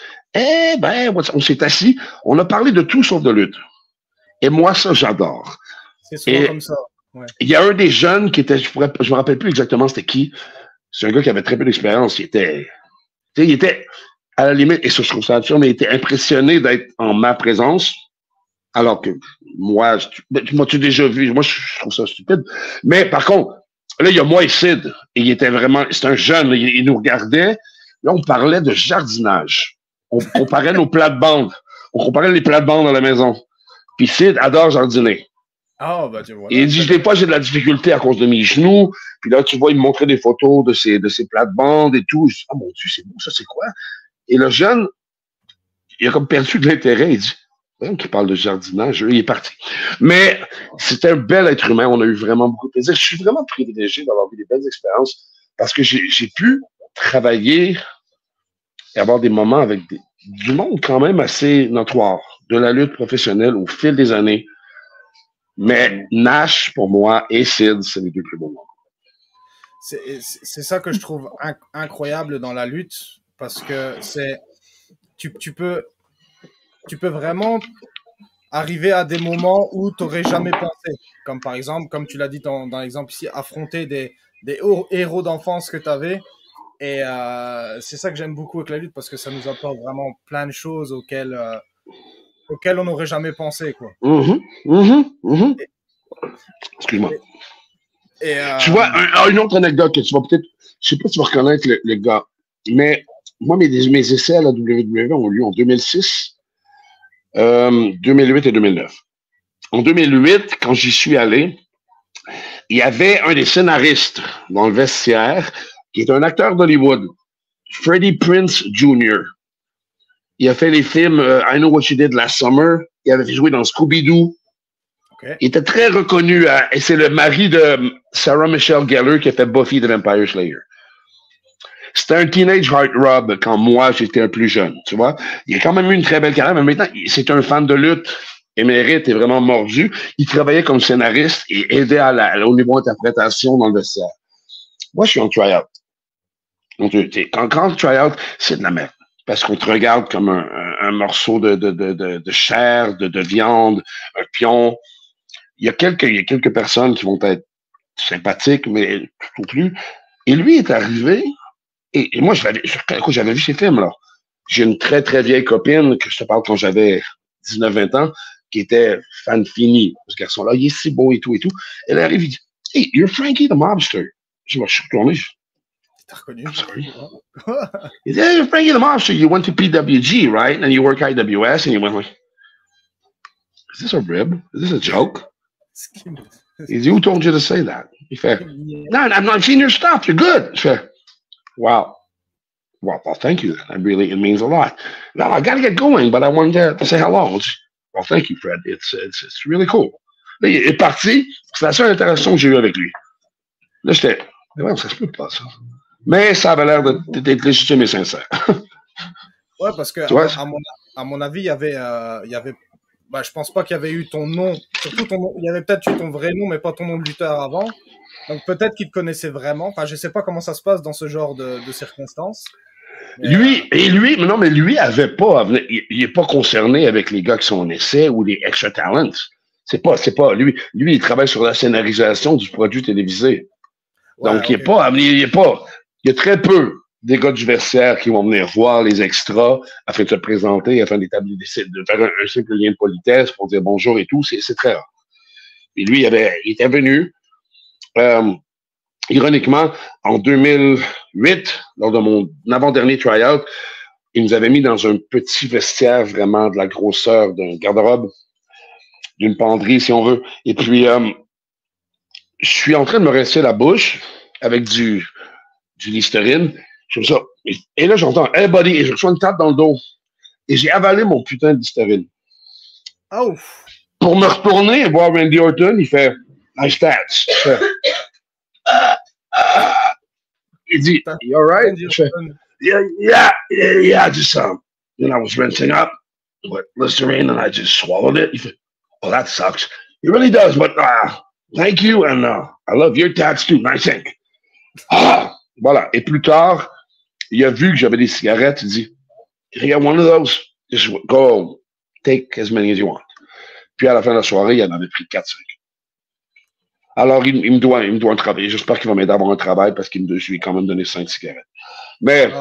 On s'est assis. On a parlé de tout sauf de lutte. Et moi, ça, j'adore. C'est souvent comme ça. Ouais. Il y a un des jeunes qui était, je me rappelle plus exactement c'était qui. C'est un gars qui avait très peu d'expérience. Il était à la limite, et ça, je trouve ça absurde, mais il était impressionné d'être en ma présence. Alors que moi, tu déjà vu, moi, je trouve ça stupide. Mais par contre, là, il y a moi et Sid. Et il était vraiment, c'est un jeune, il nous regardait. Là, on parlait de jardinage. On comparait nos plates-bandes. On comparait les plates-bandes dans la maison. Puis Sid adore jardiner. Ah, bah, tu vois. Et il dit, des fois, j'ai de la difficulté à cause de mes genoux. Puis là, tu vois, il me montrait des photos de ses plates-bandes et tout. Je dis, oh mon Dieu, c'est beau, ça, c'est quoi? Et le jeune, il a comme perdu de l'intérêt. Il dit, voyons qu'il parle de jardinage. Il est parti. Mais c'était un bel être humain. On a eu vraiment beaucoup de plaisir. Je suis vraiment privilégié d'avoir eu des belles expériences parce que j'ai pu travailler et avoir des moments avec du monde quand même assez notoire de la lutte professionnelle au fil des années. Mais Nash, pour moi, et Sid, c'est les deux plus beaux moments. C'est ça que je trouve incroyable dans la lutte, parce que tu peux vraiment arriver à des moments où tu n'aurais jamais pensé. Comme par exemple, comme tu l'as dit dans l'exemple ici, affronter des héros d'enfance que tu avais. Et c'est ça que j'aime beaucoup avec la lutte, parce que ça nous apporte vraiment plein de choses auxquelles on n'aurait jamais pensé, quoi. Excuse-moi. Tu vois, une autre anecdote que tu vas peut-être, je sais pas si tu vas reconnaître le gars, mais moi, mes essais à la WWE ont eu lieu en 2006, 2008 et 2009. En 2008, quand j'y suis allé, il y avait un des scénaristes dans le vestiaire qui est un acteur d'Hollywood, Freddie Prinze Jr. Il a fait les films I Know What You Did Last Summer. Il avait joué dans Scooby-Doo. Okay. Il était très reconnu. Et c'est le mari de Sarah Michelle Gellar qui a fait Buffy the Vampire Slayer. C'était un teenage heartthrob quand moi, j'étais un plus jeune. Tu vois? Il a quand même eu une très belle carrière, mais maintenant, c'est un fan de lutte émérite et vraiment mordu. Il travaillait comme scénariste et aidait au niveau d'interprétation dans le vestiaire. Moi, je suis en try-out. Quand le try-out, c'est de la merde. Parce qu'on te regarde comme un morceau de chair, de viande, un pion. Il y a quelques personnes qui vont être sympathiques, mais tout au plus. Et lui est arrivé, et moi, j'avais vu ces films-là. J'ai une très, très vieille copine, que je te parle quand j'avais 19-20 ans, qui était fan fini. Ce garçon-là, il est si beau et tout et tout. Elle arrive, il dit, hey, you're Frankie the Mobster. Je me suis retourné. T'as reconnu? He said, hey, Frankie the Mobster, you went to PWG, right? And you work at IWS, and you went like, is this a rib? Is this a joke? He said, who told you to say that? He said, no, I've seen your stuff. You're good. He said, wow. Well, thank you. It means a lot. Now, I got to get going, but I wanted to say hello. Well, thank you, Fred. It's really cool. Là, il est parti. C'est la seule interaction que j'ai eue avec lui. Là, j'étais, Mais ouais, ça se peut pas, ça. Mais ça avait l'air d'être légitime et sincère. Ouais, parce que à mon avis, il y avait bah, je pense pas qu'il y avait eu ton nom, surtout ton nom, il y avait peut-être eu ton vrai nom, mais pas ton nom de lutteur avant. Donc peut-être qu'il te connaissait vraiment. Enfin, je sais pas comment ça se passe dans ce genre de circonstances. Mais, Lui avait pas, il est pas concerné avec les gars qui sont en essai ou les extra talents. C'est pas, lui, il travaille sur la scénarisation du produit télévisé. ouais, Donc, okay. il y a très peu des gars du vestiaire qui vont venir voir les extras afin de se présenter, afin d'établir de faire un simple lien de politesse pour dire bonjour et tout. C'est très rare. Et lui, il était venu, ironiquement, en 2008, lors de mon avant-dernier tryout, il nous avait mis dans un petit vestiaire vraiment de la grosseur d'un garde-robe, d'une penderie, si on veut. Et puis, je suis en train de me rincer la bouche avec du Listerine. Je fais ça. Et là, j'entends, hey buddy, et je reçois une tape dans le dos. Et j'ai avalé mon putain de Listerine. Oh. Pour me retourner et voir Randy Orton, il fait, nice stats. Il dit, you alright? Yeah, just then I was rinsing up with Listerine and I just swallowed it. He said, oh, that sucks. It really does, but thank you and I love your tats too. Nice ink. Voilà. Et plus tard, il a vu que j'avais des cigarettes. Il dit, you got one of those? Just go take as many as you want. Puis à la fin de la soirée, il en avait pris 4-5. Alors, il me doit un travail. J'espère qu'il va m'aider à avoir un travail parce je lui ai quand même donné 5 cigarettes. Mais.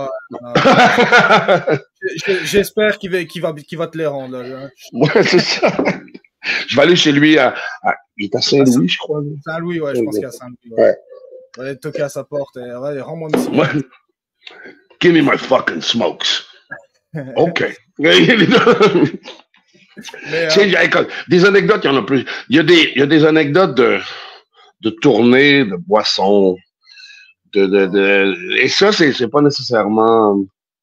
J'espère qu'il va te les rendre. Là. Ouais, c'est ça. Je vais aller chez lui il est à Saint-Louis, je crois. Saint-Louis, ouais, je pense qu'il est à Saint-Louis. Ouais. Je vais aller toquer à sa porte et rends-moi une cigarette. Ouais. Give me my fucking smokes. OK. Mais, des anecdotes, il y en a plus. Il y a des anecdotes de tournées, de boissons, et ça, c'est pas nécessairement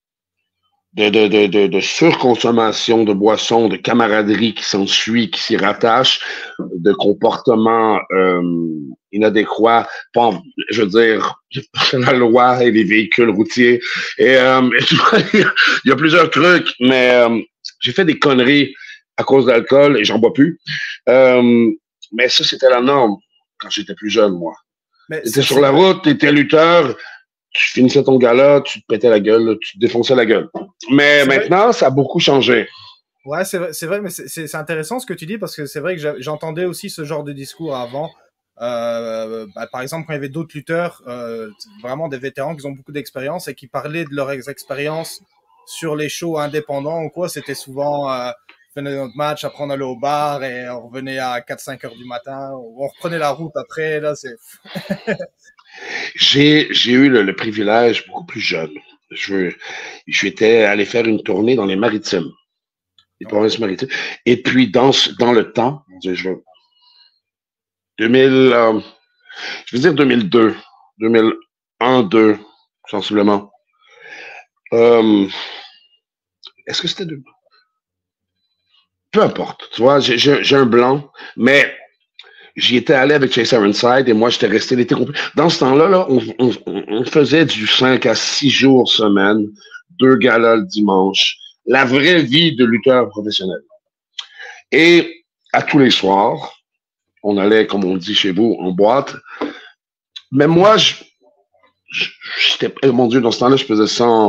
de surconsommation de boissons, de camaraderie qui s'ensuit, qui s'y rattache, de comportements inadéquats. Je veux dire, la loi et les véhicules routiers. Et il y a plusieurs trucs, mais j'ai fait des conneries à cause d'alcool et j'en bois plus. Mais ça, c'était la norme quand j'étais plus jeune, moi. T'étais sur la route, t'étais lutteur, tu finissais ton gala, tu te pétais la gueule, tu te défonçais la gueule. Mais maintenant, ça a beaucoup changé. Ouais, c'est vrai, mais c'est intéressant ce que tu dis parce que c'est vrai que j'entendais aussi ce genre de discours avant. Par exemple, quand il y avait d'autres lutteurs, vraiment des vétérans qui ont beaucoup d'expérience et qui parlaient de leurs expériences sur les shows indépendants ou quoi, c'était souvent on faisait notre match, après on allait au bar et on revenait à 4-5 heures du matin, on reprenait la route après, là c'est... J'ai eu le privilège beaucoup plus jeune. J'étais allé faire une tournée dans les Maritimes, les provinces maritimes. Et puis dans le temps, je veux dire 2002, 2001, 2, sensiblement. Est-ce que c'était 2? Peu importe. Tu vois, j'ai un blanc, mais j'y étais allé avec Chase Ironside et moi, j'étais resté l'été complet. Dans ce temps-là, là, on faisait du 5 à 6 jours semaine, 2 galas le dimanche, la vraie vie de lutteur professionnel. Et à tous les soirs, on allait, comme on dit chez vous, en boîte. Mais moi, mon Dieu, dans ce temps-là, je faisais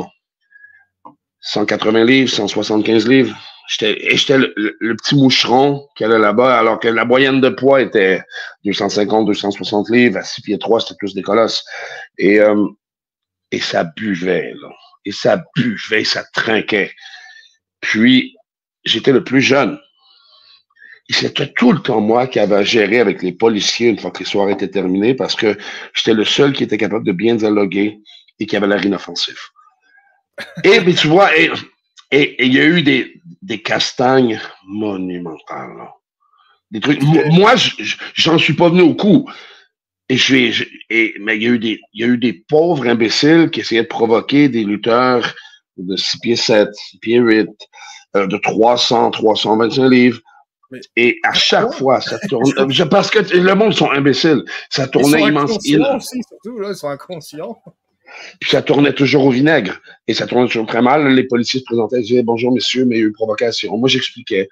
180 livres, 175 livres. J'étais le petit moucheron qu'elle a là-bas, alors que la moyenne de poids était 250, 260 livres. À 6 pieds 3, c'était plus des colosses. Et ça buvait, là. Et ça buvait, ça trinquait. Puis, j'étais le plus jeune. Et c'était tout le temps moi qui avait à gérer avec les policiers une fois que les soirées étaient terminées parce que j'étais le seul qui était capable de bien dialoguer et qui avait l'air inoffensif. Et, mais tu vois, et il y a eu des castagnes monumentales. Là. Des trucs. Moi, j'en suis pas venu au coup. Mais il y a eu des pauvres imbéciles qui essayaient de provoquer des lutteurs de 6 pieds 7, 6 pieds 8, de 300, 325 livres, Mais Et à chaque fois, ça tourne. Parce que le monde sont imbéciles. Ça ils tournait sont immense. inconscients aussi, surtout, là, ils sont inconscients. Puis ça tournait toujours au vinaigre. Et ça tournait toujours très mal. Les policiers se présentaient et disaient bonjour, messieurs, mais il y a eu une provocation. Moi, j'expliquais.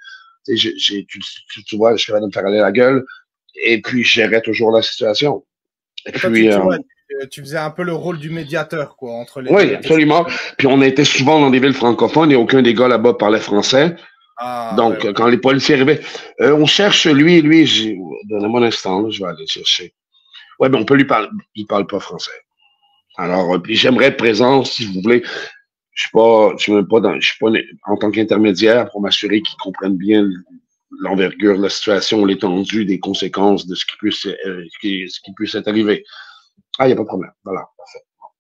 Tu vois, je suis capable de me faire aller la gueule. Et puis, je gérais toujours la situation. Et Et toi, puis, ouais, tu faisais un peu le rôle du médiateur, quoi, entre les oui, deux. absolument. Puis, on était souvent dans des villes francophones et aucun des gars là-bas parlait français. Ah, ouais, Donc, ouais. quand les policiers arrivaient, on cherche lui, donnez-moi un instant, là, je vais aller chercher. Ouais, mais on peut lui parler, il parle pas français. Alors, puis j'aimerais être présent, si vous voulez. Je suis même pas je suis pas en tant qu'intermédiaire pour m'assurer qu'ils comprennent bien l'envergure de la situation, l'étendue des conséquences de ce qui peut s'être arrivé. Ah, il n'y a pas de problème. Voilà. Parfait.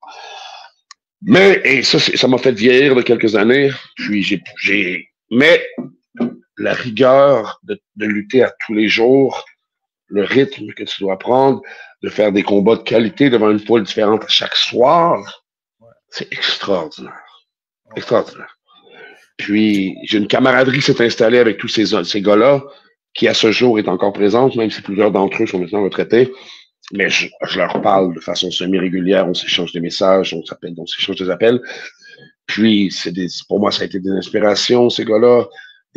Mais, et ça m'a fait vieillir de quelques années. Puis mais la rigueur de lutter à tous les jours, le rythme que tu dois prendre, de faire des combats de qualité devant une foule différente à chaque soir, c'est extraordinaire. Extraordinaire. Puis, j'ai une camaraderie qui s'est installée avec tous ces gars-là, qui à ce jour est encore présente, même si plusieurs d'entre eux sont maintenant retraités. Mais je leur parle de façon semi-régulière, on s'échange des messages, on s'échange des appels. Puis, pour moi, ça a été des inspirations, ces gars-là,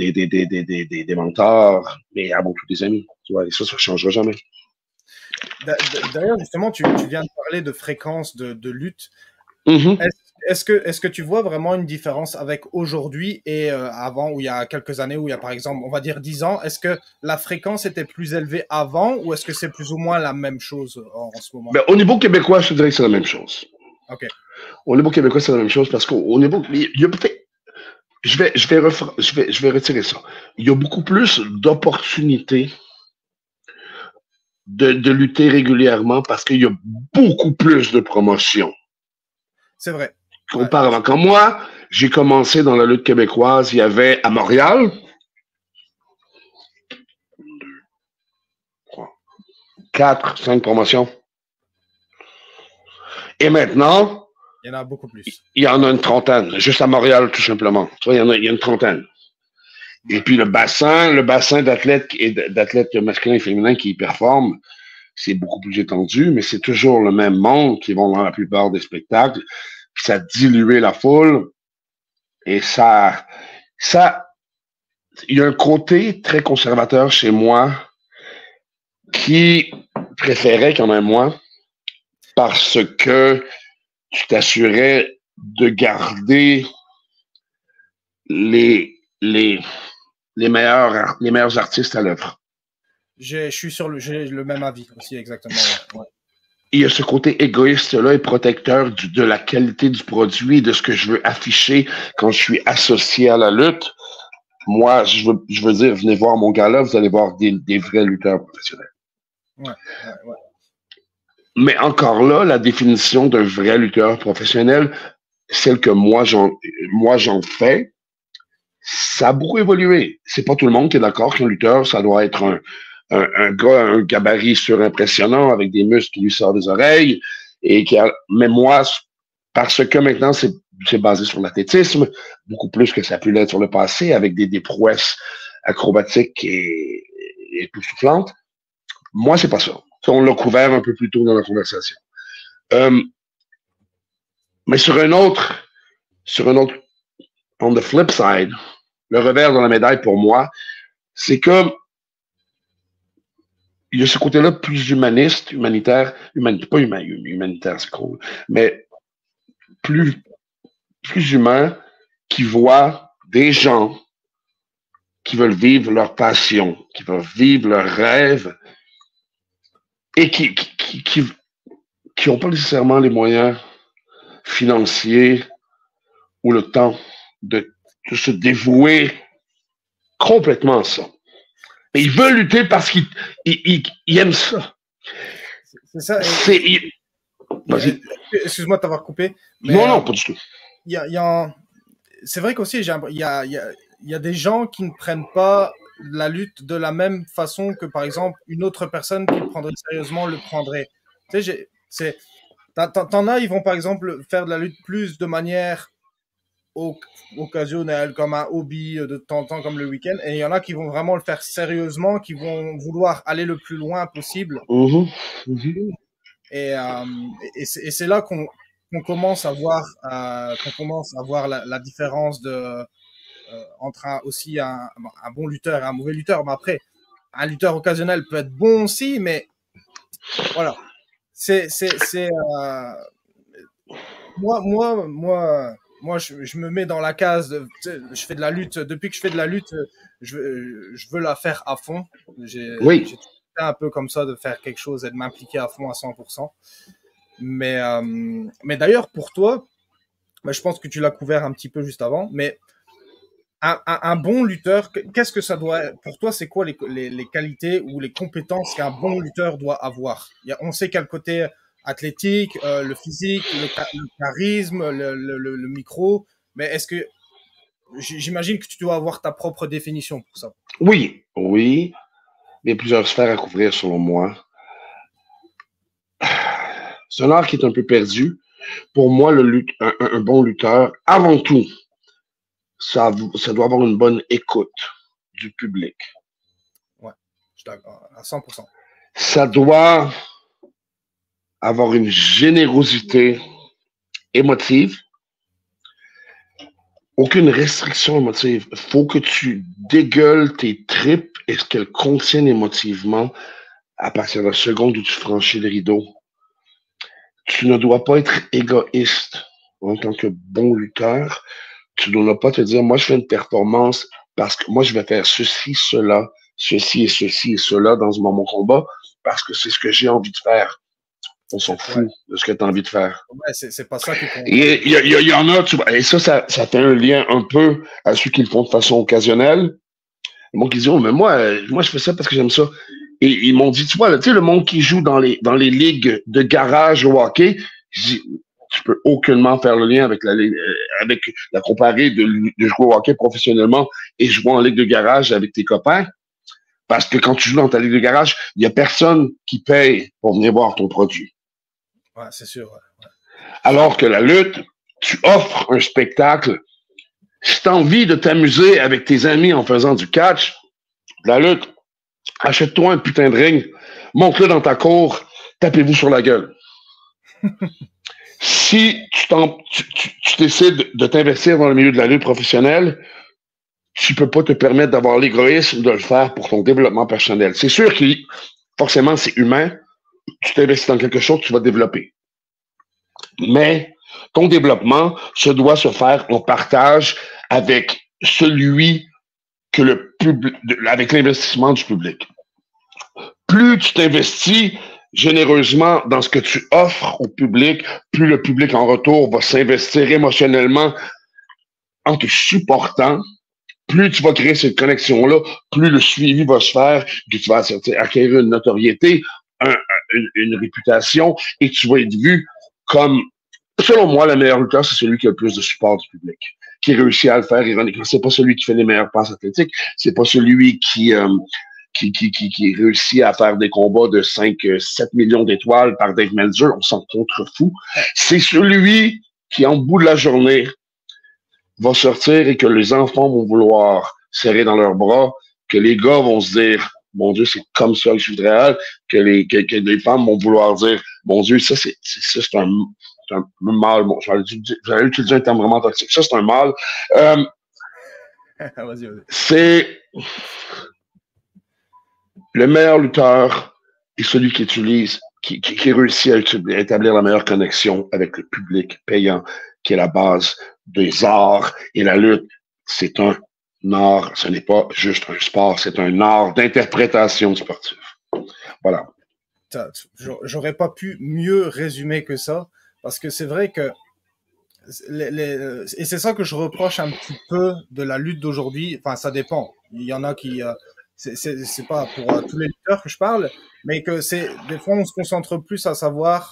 des mentors, mais avant tout des amis. Tu vois, et ça ne changera jamais. D'ailleurs, justement, tu viens de parler de fréquence de lutte. Mm-hmm. Est-ce que tu vois vraiment une différence avec aujourd'hui et avant, où il y a quelques années, où il y a par exemple, on va dire 10 ans, est-ce que la fréquence était plus élevée avant ou est-ce que c'est plus ou moins la même chose en ce moment? Ben, au niveau québécois, je te dirais que c'est la même chose. OK. Au niveau québécois, c'est la même chose parce qu'au niveau. Je vais retirer ça. Il y a beaucoup plus d'opportunités de lutter régulièrement parce qu'il y a beaucoup plus de promotions. C'est vrai. Auparavant, quand moi, j'ai commencé dans la lutte québécoise, il y avait à Montréal 4, 5 promotions. Et maintenant, il y en a beaucoup plus. Il y en a une trentaine, juste à Montréal, tout simplement. Tu vois, il y a une trentaine. Et puis le bassin d'athlètes masculins et féminins qui performent, c'est beaucoup plus étendu, mais c'est toujours le même monde qui vont dans la plupart des spectacles. Puis ça a dilué la foule. Et il y a un côté très conservateur chez moi qui préférait quand même moi parce que tu t'assurais de garder les meilleurs artistes à l'œuvre. Je suis j'ai le même avis aussi, exactement. Ouais. Il y a ce côté égoïste-là et protecteur de la qualité du produit, de ce que je veux afficher quand je suis associé à la lutte. Moi, je veux dire, venez voir mon gala, vous allez voir des vrais lutteurs professionnels. Ouais. Mais encore là, la définition d'un vrai lutteur professionnel, celle que moi j'en fais, ça a beaucoup évolué. C'est pas tout le monde qui est d'accord qu'un lutteur, ça doit être un gars, un gabarit surimpressionnant avec des muscles qui lui sortent des oreilles. Mais moi, parce que maintenant, c'est basé sur l'athlétisme, beaucoup plus que ça a pu l'être sur le passé, avec des prouesses acrobatiques et époustouflantes. Moi, c'est pas ça. On l'a couvert un peu plus tôt dans la conversation. Mais sur un autre, on the flip side, le revers de la médaille pour moi, c'est que il y a ce côté-là plus humaniste, humanitaire, pas humanitaire, c'est cool, mais plus humain, qui voit des gens qui veulent vivre leur passion, qui veulent vivre leur rêve et qui n'ont pas nécessairement les moyens financiers ou le temps de se dévouer complètement à ça. Et ils veulent lutter parce qu'ils aiment ça. C'est ça. Vas-y. Excuse-moi de t'avoir coupé. Mais, non, pas du tout. C'est vrai qu'aussi, il y a des gens qui ne prennent pas la lutte de la même façon que, par exemple, une autre personne qui le prendrait sérieusement le prendrait. Tu sais, t'en as, ils vont, par exemple, faire de la lutte plus de manière occasionnel, comme un hobby de temps en temps, comme le week-end. Et il y en a qui vont vraiment le faire sérieusement, qui vont vouloir aller le plus loin possible. Et, c'est là qu'on commence à voir, la différence entre aussi un bon lutteur et un mauvais lutteur. Mais après, un lutteur occasionnel peut être bon aussi, mais voilà. Moi, je me mets dans la case. Je fais de la lutte. Depuis que je fais de la lutte, je veux la faire à fond. J'ai un peu comme ça de faire quelque chose et de m'impliquer à fond à 100%. Mais d'ailleurs, pour toi, je pense que tu l'as couvert un petit peu juste avant, mais un bon lutteur, qu'est-ce que ça doit être? Pour toi, c'est quoi les qualités ou les compétences qu'un bon lutteur doit avoir? On sait qu'il y a le côté athlétique, le physique, le charisme, le micro, mais est-ce que j'imagine que tu dois avoir ta propre définition pour ça? Oui. Il y a plusieurs sphères à couvrir selon moi. C'est un art qui est un peu perdu. Pour moi, un bon lutteur, avant tout, ça doit avoir une bonne écoute du public. Ouais, je suis d'accord, à 100%. Ça doit avoir une générosité émotive. Aucune restriction émotive. Il faut que tu dégueules tes tripes et ce qu'elles contiennent émotivement à partir de la seconde où tu franchis le rideau. Tu ne dois pas être égoïste en tant que bon lutteur. Tu ne dois pas te dire, moi, je fais une performance parce que moi, je vais faire ceci, cela, ceci et ceci et cela dans mon combat parce que c'est ce que j'ai envie de faire. On s'en fout de ce que tu as envie de faire. Ouais, c'est pas ça qui compte. Il y en a, tu vois, et ça fait un lien un peu à ceux qui le font de façon occasionnelle. Moi qui disent, oh, mais moi, je fais ça parce que j'aime ça. Et ils m'ont dit, tu vois, tu sais, le monde qui joue dans les ligues de garage au hockey, je dis, tu peux aucunement faire le lien avec la comparée de jouer au hockey professionnellement et jouer en ligue de garage avec tes copains. Parce que quand tu joues dans ta ligue de garage, il n'y a personne qui paye pour venir voir ton produit. Ouais, c'est sûr. Ouais. Alors que la lutte, tu offres un spectacle. Si tu as envie de t'amuser avec tes amis en faisant du catch, de la lutte, achète-toi un putain de ring, monte-le dans ta cour, tapez-vous sur la gueule. Si tu décides de t'investir dans le milieu de la lutte professionnelle, tu peux pas te permettre d'avoir l'égoïsme de le faire pour ton développement personnel. C'est sûr que forcément, c'est humain. Tu t'investis dans quelque chose, tu vas développer. Mais ton développement se doit se faire en partage avec celui que le public, avec l'investissement du public. Plus tu t'investis généreusement dans ce que tu offres au public, plus le public en retour va s'investir émotionnellement en te supportant. Plus tu vas créer cette connexion-là, plus le suivi va se faire, puis tu vas acquérir une notoriété, une réputation, et tu vas être vu comme, selon moi, le meilleur lutteur, c'est celui qui a le plus de support du public, qui réussit à le faire ironiquement. C'est pas celui qui fait les meilleures passes athlétiques, c'est pas celui qui réussit à faire des combats de 5-7 millions d'étoiles par Dave Meltzer, on s'en contrefout. C'est celui qui, en bout de la journée, va sortir et que les enfants vont vouloir serrer dans leurs bras, que les gars vont se dire, mon Dieu, c'est comme ça que je voudrais être, que les femmes vont vouloir dire, mon Dieu, ça, c'est un mal. Bon, j'allais utiliser un terme vraiment toxique. Ça, c'est un mal. Vas-y. C'est le meilleur lutteur est celui qui utilise, qui réussit à établir la meilleure connexion avec le public payant, qui est la base des arts. Et la lutte, c'est un art, ce n'est pas juste un sport, c'est un art d'interprétation sportive. Voilà. J'aurais pas pu mieux résumer que ça, parce que c'est vrai que et c'est ça que je reproche un petit peu de la lutte d'aujourd'hui. Enfin, ça dépend. Il y en a qui c'est pas pour tous les lutteurs que je parle, mais que des fois on se concentre plus à savoir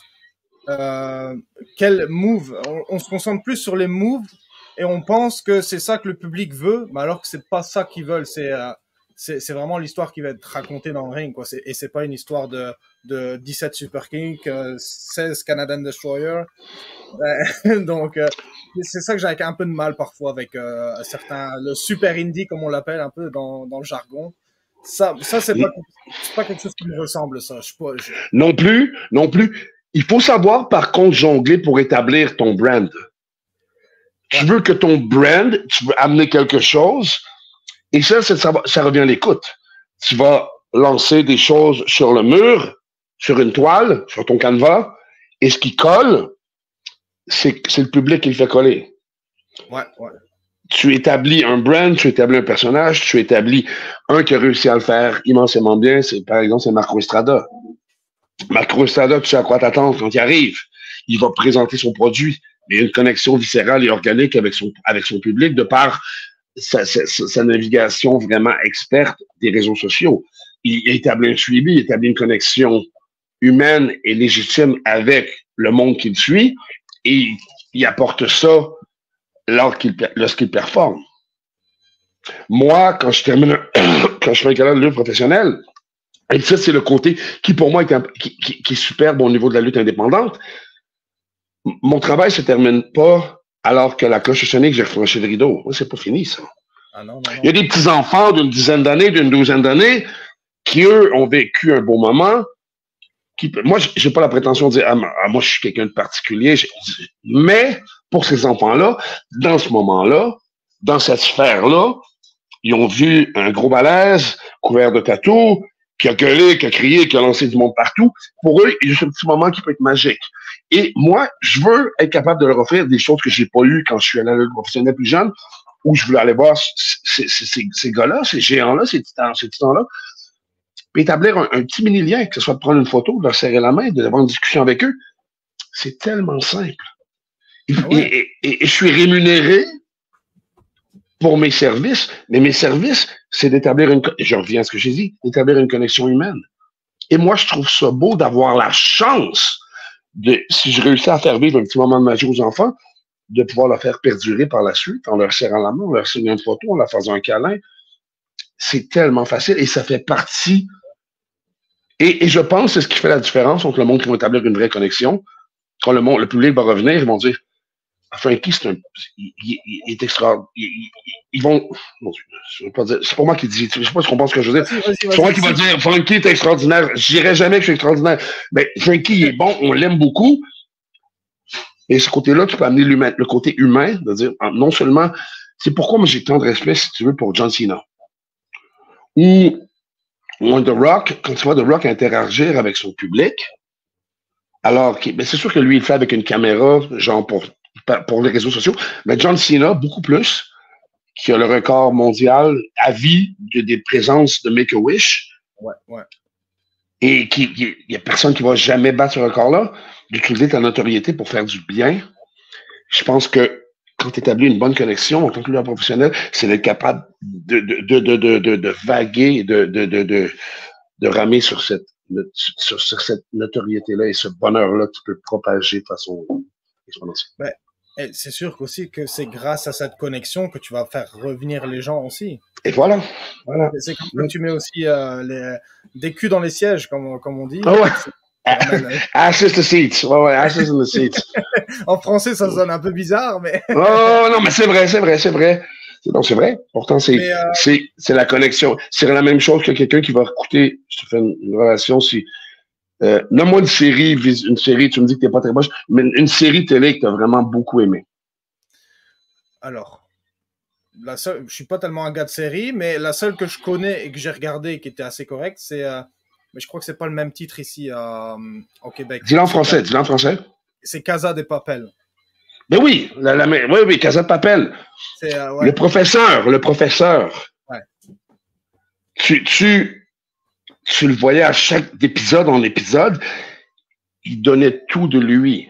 quel move. On se concentre plus sur les moves et on pense que c'est ça que le public veut, mais alors que c'est pas ça qu'ils veulent. C'est vraiment l'histoire qui va être racontée dans le ring, quoi. Et c'est pas une histoire de 17 Super King, 16 Canadian Destroyer. Donc c'est ça que j'ai un peu de mal parfois avec certains, le super indie, comme on l'appelle un peu dans le jargon. Ça c'est pas quelque chose qui me ressemble, ça. Non plus, non plus. Il faut savoir, par contre, jongler pour établir ton brand. Tu veux que ton brand, tu veux amener quelque chose, et ça revient à l'écoute. Tu vas lancer des choses sur le mur, sur une toile, sur ton canevas, et ce qui colle, c'est le public qui le fait coller. Ouais. Tu établis un brand, tu établis un personnage, tu établis un qui a réussi à le faire immensément bien, par exemple, c'est Marco Estrada. Marco Estrada, tu sais à quoi t'attendre quand il arrive. Il va présenter son produit. Il y a une connexion viscérale et organique avec son public de par sa navigation vraiment experte des réseaux sociaux. Il établit un suivi, il établit une connexion humaine et légitime avec le monde qu'il suit et il apporte ça lorsqu'il performe. Moi, quand je fais un canal de lutte professionnelle, et ça, c'est le côté qui, pour moi, qui est superbe au niveau de la lutte indépendante. Mon travail se termine pas alors que la cloche est sonnée que j'ai franchi le rideau. Moi, c'est pas fini, ça. Ah non. Il y a des petits-enfants d'une dizaine d'années, d'une douzaine d'années, qui, eux, ont vécu un beau moment. Moi, j'ai pas la prétention de dire, moi, je suis quelqu'un de particulier. Mais, pour ces enfants-là, dans ce moment-là, dans cette sphère-là, ils ont vu un gros balèze, couvert de tatous, qui a gueulé, qui a crié, qui a lancé du monde partout. Pour eux, il y a ce petit moment qui peut être magique. Et moi, je veux être capable de leur offrir des choses que j'ai pas eues quand je suis allé à la lutte professionnelle plus jeune, où je voulais aller voir ces gars-là, ces géants-là, ces titans-là, puis établir un petit mini-lien, que ce soit de prendre une photo, de leur serrer la main, d'avoir une discussion avec eux. C'est tellement simple. Et je suis rémunéré pour mes services, mais mes services, c'est d'établir je reviens à ce que j'ai dit, d'établir une connexion humaine. Et moi, je trouve ça beau d'avoir la chance si je réussis à faire vivre un petit moment de magie aux enfants, de pouvoir le faire perdurer par la suite, en leur serrant la main, en leur signant une photo, en leur faisant un câlin. C'est tellement facile et ça fait partie. Et je pense que c'est ce qui fait la différence entre le monde qui va établir une vraie connexion. Quand le public va revenir, ils vont dire Frankie, il est extraordinaire. Ils vont. Je veux pas dire. C'est pour moi qui dit. Je sais pas si on pense ce que je veux dire. C'est pour moi qui va dire Frankie est extraordinaire. Je dirais jamais que je suis extraordinaire. Mais Frankie, il est bon, on l'aime beaucoup. Et ce côté-là, tu peux amener le côté humain, de dire non seulement. C'est pourquoi moi j'ai tant de respect, si tu veux, pour John Cena. Ou The Rock, quand tu vois The Rock interagir avec son public, alors ben c'est sûr que lui, il le fait avec une caméra, genre pour les réseaux sociaux, mais John Cena, beaucoup plus, qui a le record mondial à vie des présences de Make-A-Wish. Ouais. Et il n'y a personne qui va jamais battre ce record-là, d'utiliser ta notoriété pour faire du bien. Je pense que quand tu établis une bonne connexion en tant que lutteur professionnel, c'est d'être capable de vaguer, de ramer sur cette notoriété-là et ce bonheur-là que tu peux propager de façon exponentielle. Ben, c'est sûr aussi que c'est grâce à cette connexion que tu vas faire revenir les gens aussi. Et voilà. C'est comme quand tu mets aussi des culs dans les sièges, comme on dit. Oh ouais. Ashes the seats. Ouais, ashes in the seats. En français, ça sonne un peu bizarre, mais. Oh non, mais c'est vrai. Non, c'est vrai. Pourtant, c'est la connexion. C'est la même chose que quelqu'un qui va écouter. Je te fais une relation nomme-moi une série, tu me dis que t'es pas très proche, mais une série télé que t'as vraiment beaucoup aimé. Alors, je suis pas tellement un gars de série, mais la seule que je connais et que j'ai regardée et qui était assez correcte, c'est, mais je crois que c'est pas le même titre ici au Québec. Dis-le en français. C'est Casa de Papel. Ben oui, oui, Casa de Papel. Ouais. Le professeur. Ouais. Tu le voyais à chaque épisode en épisode, il donnait tout de lui.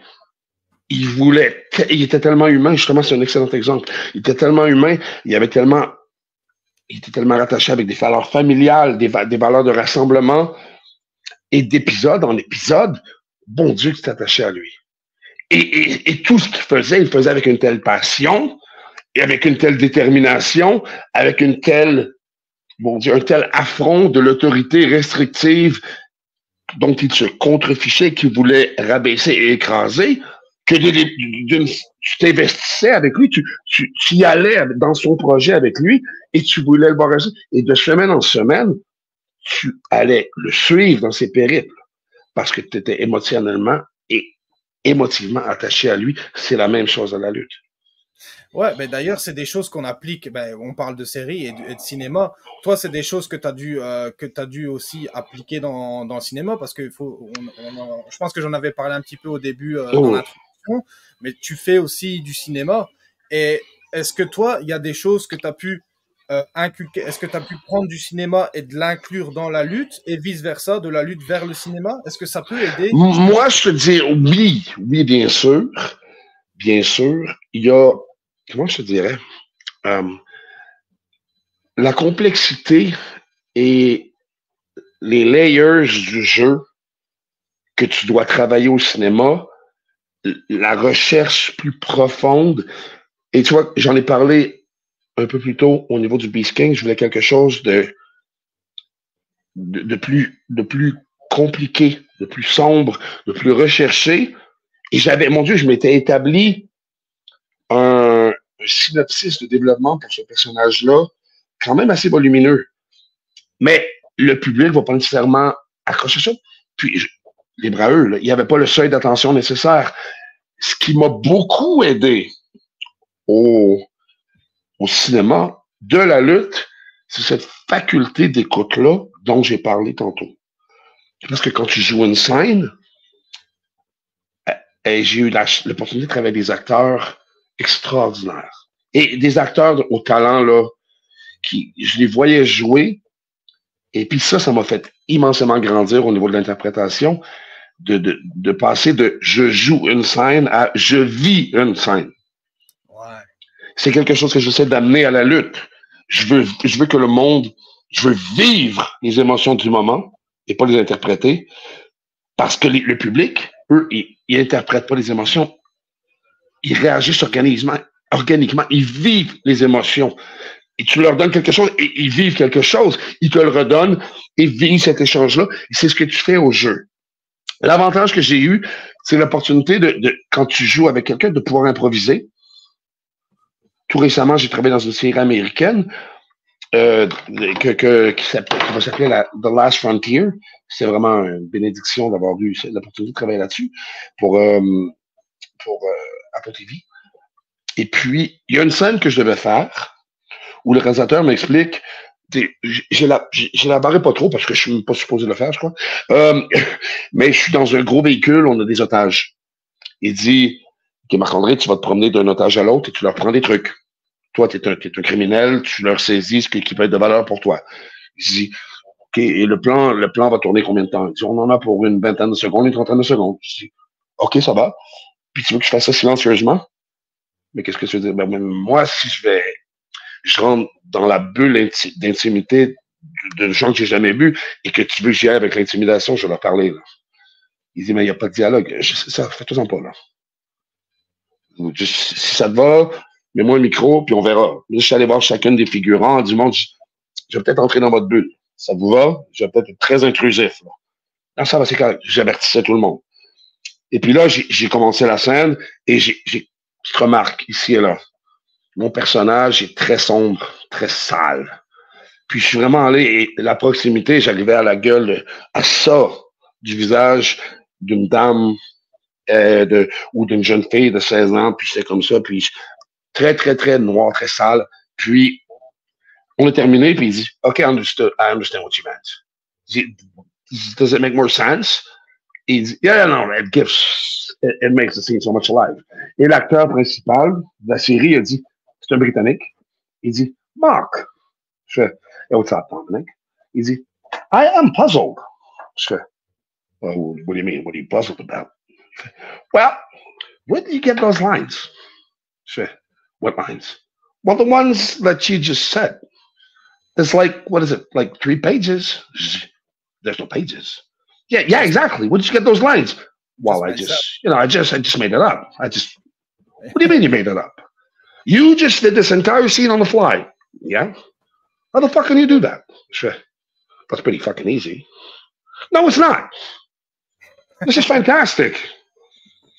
Il était tellement humain, justement, c'est un excellent exemple. Il était tellement humain, il était tellement rattaché avec des valeurs familiales, des valeurs de rassemblement, et d'épisode en épisode, bon Dieu, tu t'attachais à lui. Et tout ce qu'il faisait, il faisait avec une telle passion, et avec une telle détermination, avec un tel affront de l'autorité restrictive dont il se contrefichait, qu'il voulait rabaisser et écraser, tu t'investissais avec lui, tu y allais dans son projet avec lui et tu voulais le voir réussir. Et de semaine en semaine, tu allais le suivre dans ses périples parce que tu étais émotionnellement et émotivement attaché à lui. C'est la même chose à la lutte. Ouais, ben d'ailleurs, c'est des choses qu'on applique. Ben, on parle de séries et de cinéma. Toi, c'est des choses que t'as dû aussi appliquer dans le cinéma parce que je pense que j'en avais parlé un petit peu au début dans Oh. l'introduction, mais tu fais aussi du cinéma. Et est-ce que toi, il y a des choses que tu as pu inculquer? Est-ce que tu as pu prendre du cinéma et de l'inclure dans la lutte et vice-versa, de la lutte vers le cinéma? Est-ce que ça peut aider? Moi, je te dis oui, bien sûr. Bien sûr. Il y a, comment je te dirais, la complexité et les layers du jeu que tu dois travailler au cinéma, la recherche plus profonde. Et tu vois, j'en ai parlé un peu plus tôt au niveau du Beast King. Je voulais quelque chose de plus compliqué, de plus sombre, de plus recherché. Et mon Dieu, je m'étais établi un synopsis de développement pour ce personnage-là, quand même assez volumineux. Mais le public ne va pas nécessairement accrocher ça. Puis, les braheux, il n'y avait pas le seuil d'attention nécessaire. Ce qui m'a beaucoup aidé au cinéma de la lutte, c'est cette faculté d'écoute-là dont j'ai parlé tantôt. Parce que quand tu joues une scène, j'ai eu l'opportunité de travailler avec des acteurs extraordinaires. Et des acteurs au talent, là, je les voyais jouer. Et puis ça m'a fait immensément grandir au niveau de l'interprétation, de passer de je joue une scène à je vis une scène. Ouais. C'est quelque chose que j'essaie d'amener à la lutte. Je veux que le monde, je veux vivre les émotions du moment et pas les interpréter. Parce que le public, eux, ils interprètent pas les émotions. Ils réagissent organiquement. Ils vivent les émotions. Et tu leur donnes quelque chose et ils vivent quelque chose. Ils te le redonnent et vivent cet échange-là. Et c'est ce que tu fais au jeu. L'avantage que j'ai eu, c'est l'opportunité quand tu joues avec quelqu'un, de pouvoir improviser. Tout récemment, j'ai travaillé dans une série américaine qui va s'appeler The Last Frontier. C'est vraiment une bénédiction d'avoir eu l'opportunité de travailler là-dessus pour Apple TV. Et puis, il y a une scène que je devais faire où le réalisateur m'explique, j'ai la barré pas trop parce que je suis pas supposé le faire, je crois. Mais je suis dans un gros véhicule, on a des otages. Il dit, OK, Marc-André, tu vas te promener d'un otage à l'autre et tu leur prends des trucs. Toi, t'es un criminel, tu leur saisis ce qui peut être de valeur pour toi. Il dit, OK, et le plan va tourner combien de temps? Il dit, on en a pour une vingtaine de secondes, une trentaine de secondes. Je dis, OK, ça va. Puis tu veux que je fasse ça silencieusement? Mais qu'est-ce que tu veux dire? Ben, moi, si je rentre dans la bulle d'intimité de gens que j'ai jamais vus et que tu veux que j'y aille avec l'intimidation, je vais leur parler. Là. Il dit, mais il n'y a pas de dialogue. Ça, fais-toi-en pas, là. Si ça te va, mets-moi un micro, puis on verra. Là, je suis allé voir chacune des figurants du monde. Je vais peut-être entrer dans votre bulle. Ça vous va? Je vais peut-être être très intrusif. Là. Non, ça va, c'est correct. J'avertissais tout le monde. Et puis là, j'ai commencé la scène et j'ai petite remarque ici et là. Mon personnage est très sombre, très sale. Puis je suis vraiment allé, et la proximité, j'arrivais à la gueule, à ça, du visage d'une dame ou d'une jeune fille de 16 ans, puis c'est comme ça, puis très, très, très noir, très sale. Puis on a terminé, puis il dit, OK, I understand what you meant. Does it make more sense? Il dit, yeah, no, it makes the scene so much alive. Et l'acteur principal de la série a dit, c'est un Britannique. Il dit, Mark. Je fais, hey, what's up, Dominic? Il dit, I am puzzled. Je fais, what do you mean? What are you puzzled about? Fait, well, where did you get those lines? Je fais, what lines? Well, the ones that you just said. It's like, what is it? Like 3 pages? There's no pages. Yeah, exactly. Where did you get those lines? Well, I just made it up. What do you mean you made it up? You just did this entire scene on the fly. Yeah? How the fuck can you do that? Sure. That's pretty fucking easy. No, it's not. This is fantastic.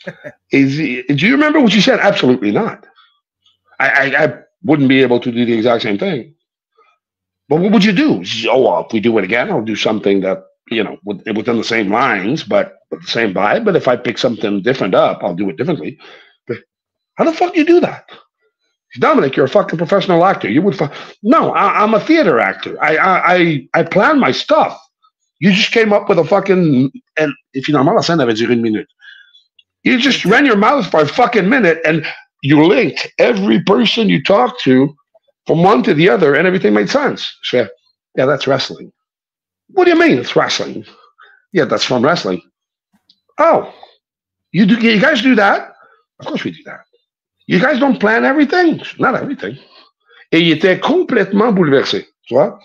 Do you remember what you said? Absolutely not. I wouldn't be able to do the exact same thing. But what would you do? Oh, well, if we do it again, I'll do something that, within the same lines, but with the same vibe. But if I pick something different up, I'll do it differently. But how the fuck do you do that? Dominic, you're a fucking professional actor. You would no, I'm a theater actor. I plan my stuff. You just came up with a fucking, and if you're normal, la scène avait duré une minute. You just ran your mouth for a fucking minute and you linked every person you talked to from one to the other and everything made sense. So, yeah, that's wrestling. What do you mean it's wrestling? Yeah, that's from wrestling. Oh, you guys do that? Of course we do that. You guys don't plan everything? Not everything. Et il était complètement bouleversé, tu vois?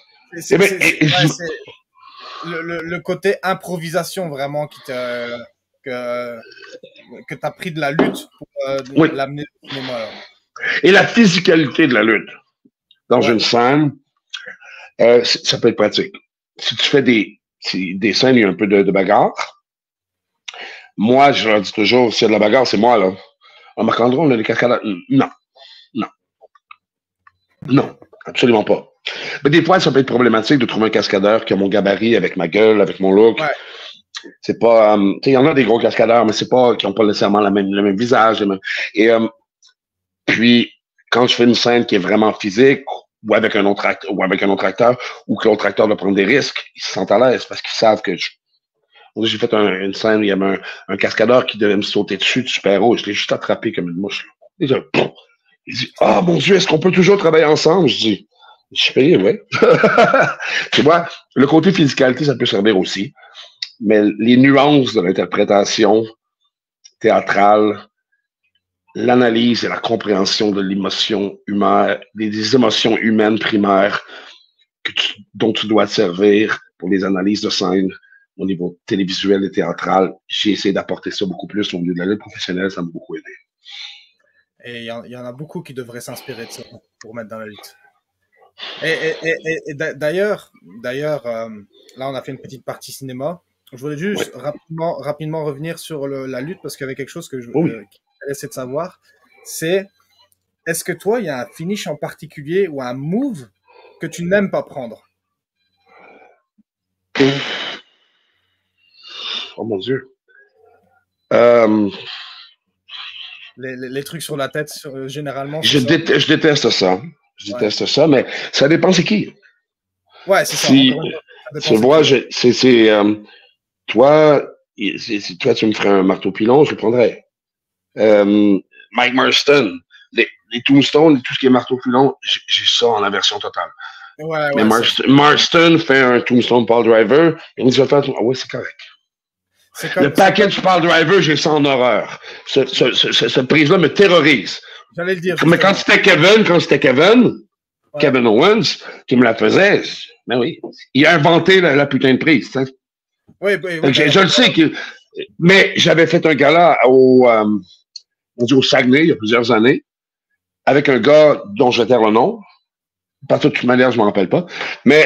Le côté improvisation vraiment que tu as pris de la lutte pour l'amener au cinéma. Alors. Et la physicalité de la lutte dans une scène, ça peut être pratique. Si tu fais des scènes, il y a un peu de bagarre. Moi, je leur dis toujours, s'il y a de la bagarre, c'est moi, là. En Marc-André, on a des cascades. Non, absolument pas. Mais des fois, ça peut être problématique de trouver un cascadeur qui a mon gabarit, avec ma gueule, avec mon look. Ouais. C'est pas, il y en a des gros cascadeurs, mais c'est pas, qui n'ont pas nécessairement le même visage. Et puis, quand je fais une scène qui est vraiment physique, ou avec un autre acteur, ou que l'autre acteur doit prendre des risques, ils se sentent à l'aise parce qu'ils savent que j'ai fait une scène où il y avait un cascadeur qui devait me sauter dessus de super-héros. Je l'ai juste attrapé comme une mouche. Il dit, ah, mon Dieu, est-ce qu'on peut toujours travailler ensemble? Je dis, je suis payé, oui. Tu vois, le côté physicalité, ça peut servir aussi. Mais les nuances de l'interprétation théâtrale, l'analyse et la compréhension de l'émotion humaine, des émotions humaines primaires dont tu dois te servir pour les analyses de scène au niveau télévisuel et théâtral, j'ai essayé d'apporter ça beaucoup plus au milieu de la lutte professionnelle, ça m'a beaucoup aidé. Et il y en a beaucoup qui devraient s'inspirer de ça pour mettre dans la lutte. Et d'ailleurs, là on a fait une petite partie cinéma. Je voulais juste rapidement revenir sur la lutte parce qu'il y avait quelque chose que je voulais essayer de savoir. C'est, est-ce que toi, il y a un finish en particulier ou un move que tu n'aimes pas prendre? Oh mon Dieu. Les trucs sur la tête, généralement. Je déteste ça. Je déteste ça, mais ça dépend c'est qui. Ouais, c'est ça. Tu vois, toi, si toi tu me ferais un marteau pilon, je le prendrais. Mike Marston, les Tombstones, tout ce qui est marteau pilon, j'ai ça en la version totale. Mais Marston fait un Tombstone Paul Driver, et on dit, oui, c'est correct. Le package Paul Driver, j'ai ça en horreur. Cette prise-là me terrorise. J'allais le dire. Mais quand c'était Kevin Owens, qui me la faisait, ben oui, il a inventé la putain de prise. Hein. Oui, je le sais. Mais j'avais fait un gala au Saguenay, il y a plusieurs années, avec un gars dont je vais taire le nom. Par toute manière, je ne m'en rappelle pas. Mais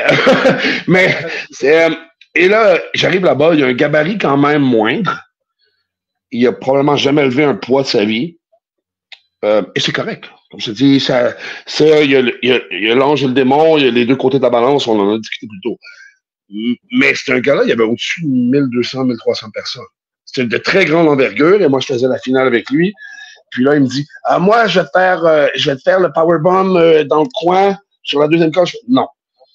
et là, j'arrive là-bas, il y a un gabarit quand même moindre. Il a probablement jamais levé un poids de sa vie. Et c'est correct. Comme je te dis, il y a l'ange et le démon, il y a les deux côtés de la balance, on en a discuté plus tôt. Mais c'est un gars-là, il y avait au-dessus de 1200, 1300 personnes. C'était de très grande envergure, et moi, je faisais la finale avec lui. Puis là, il me dit, moi, je vais te faire le powerbomb dans le coin, sur la deuxième cage. Non.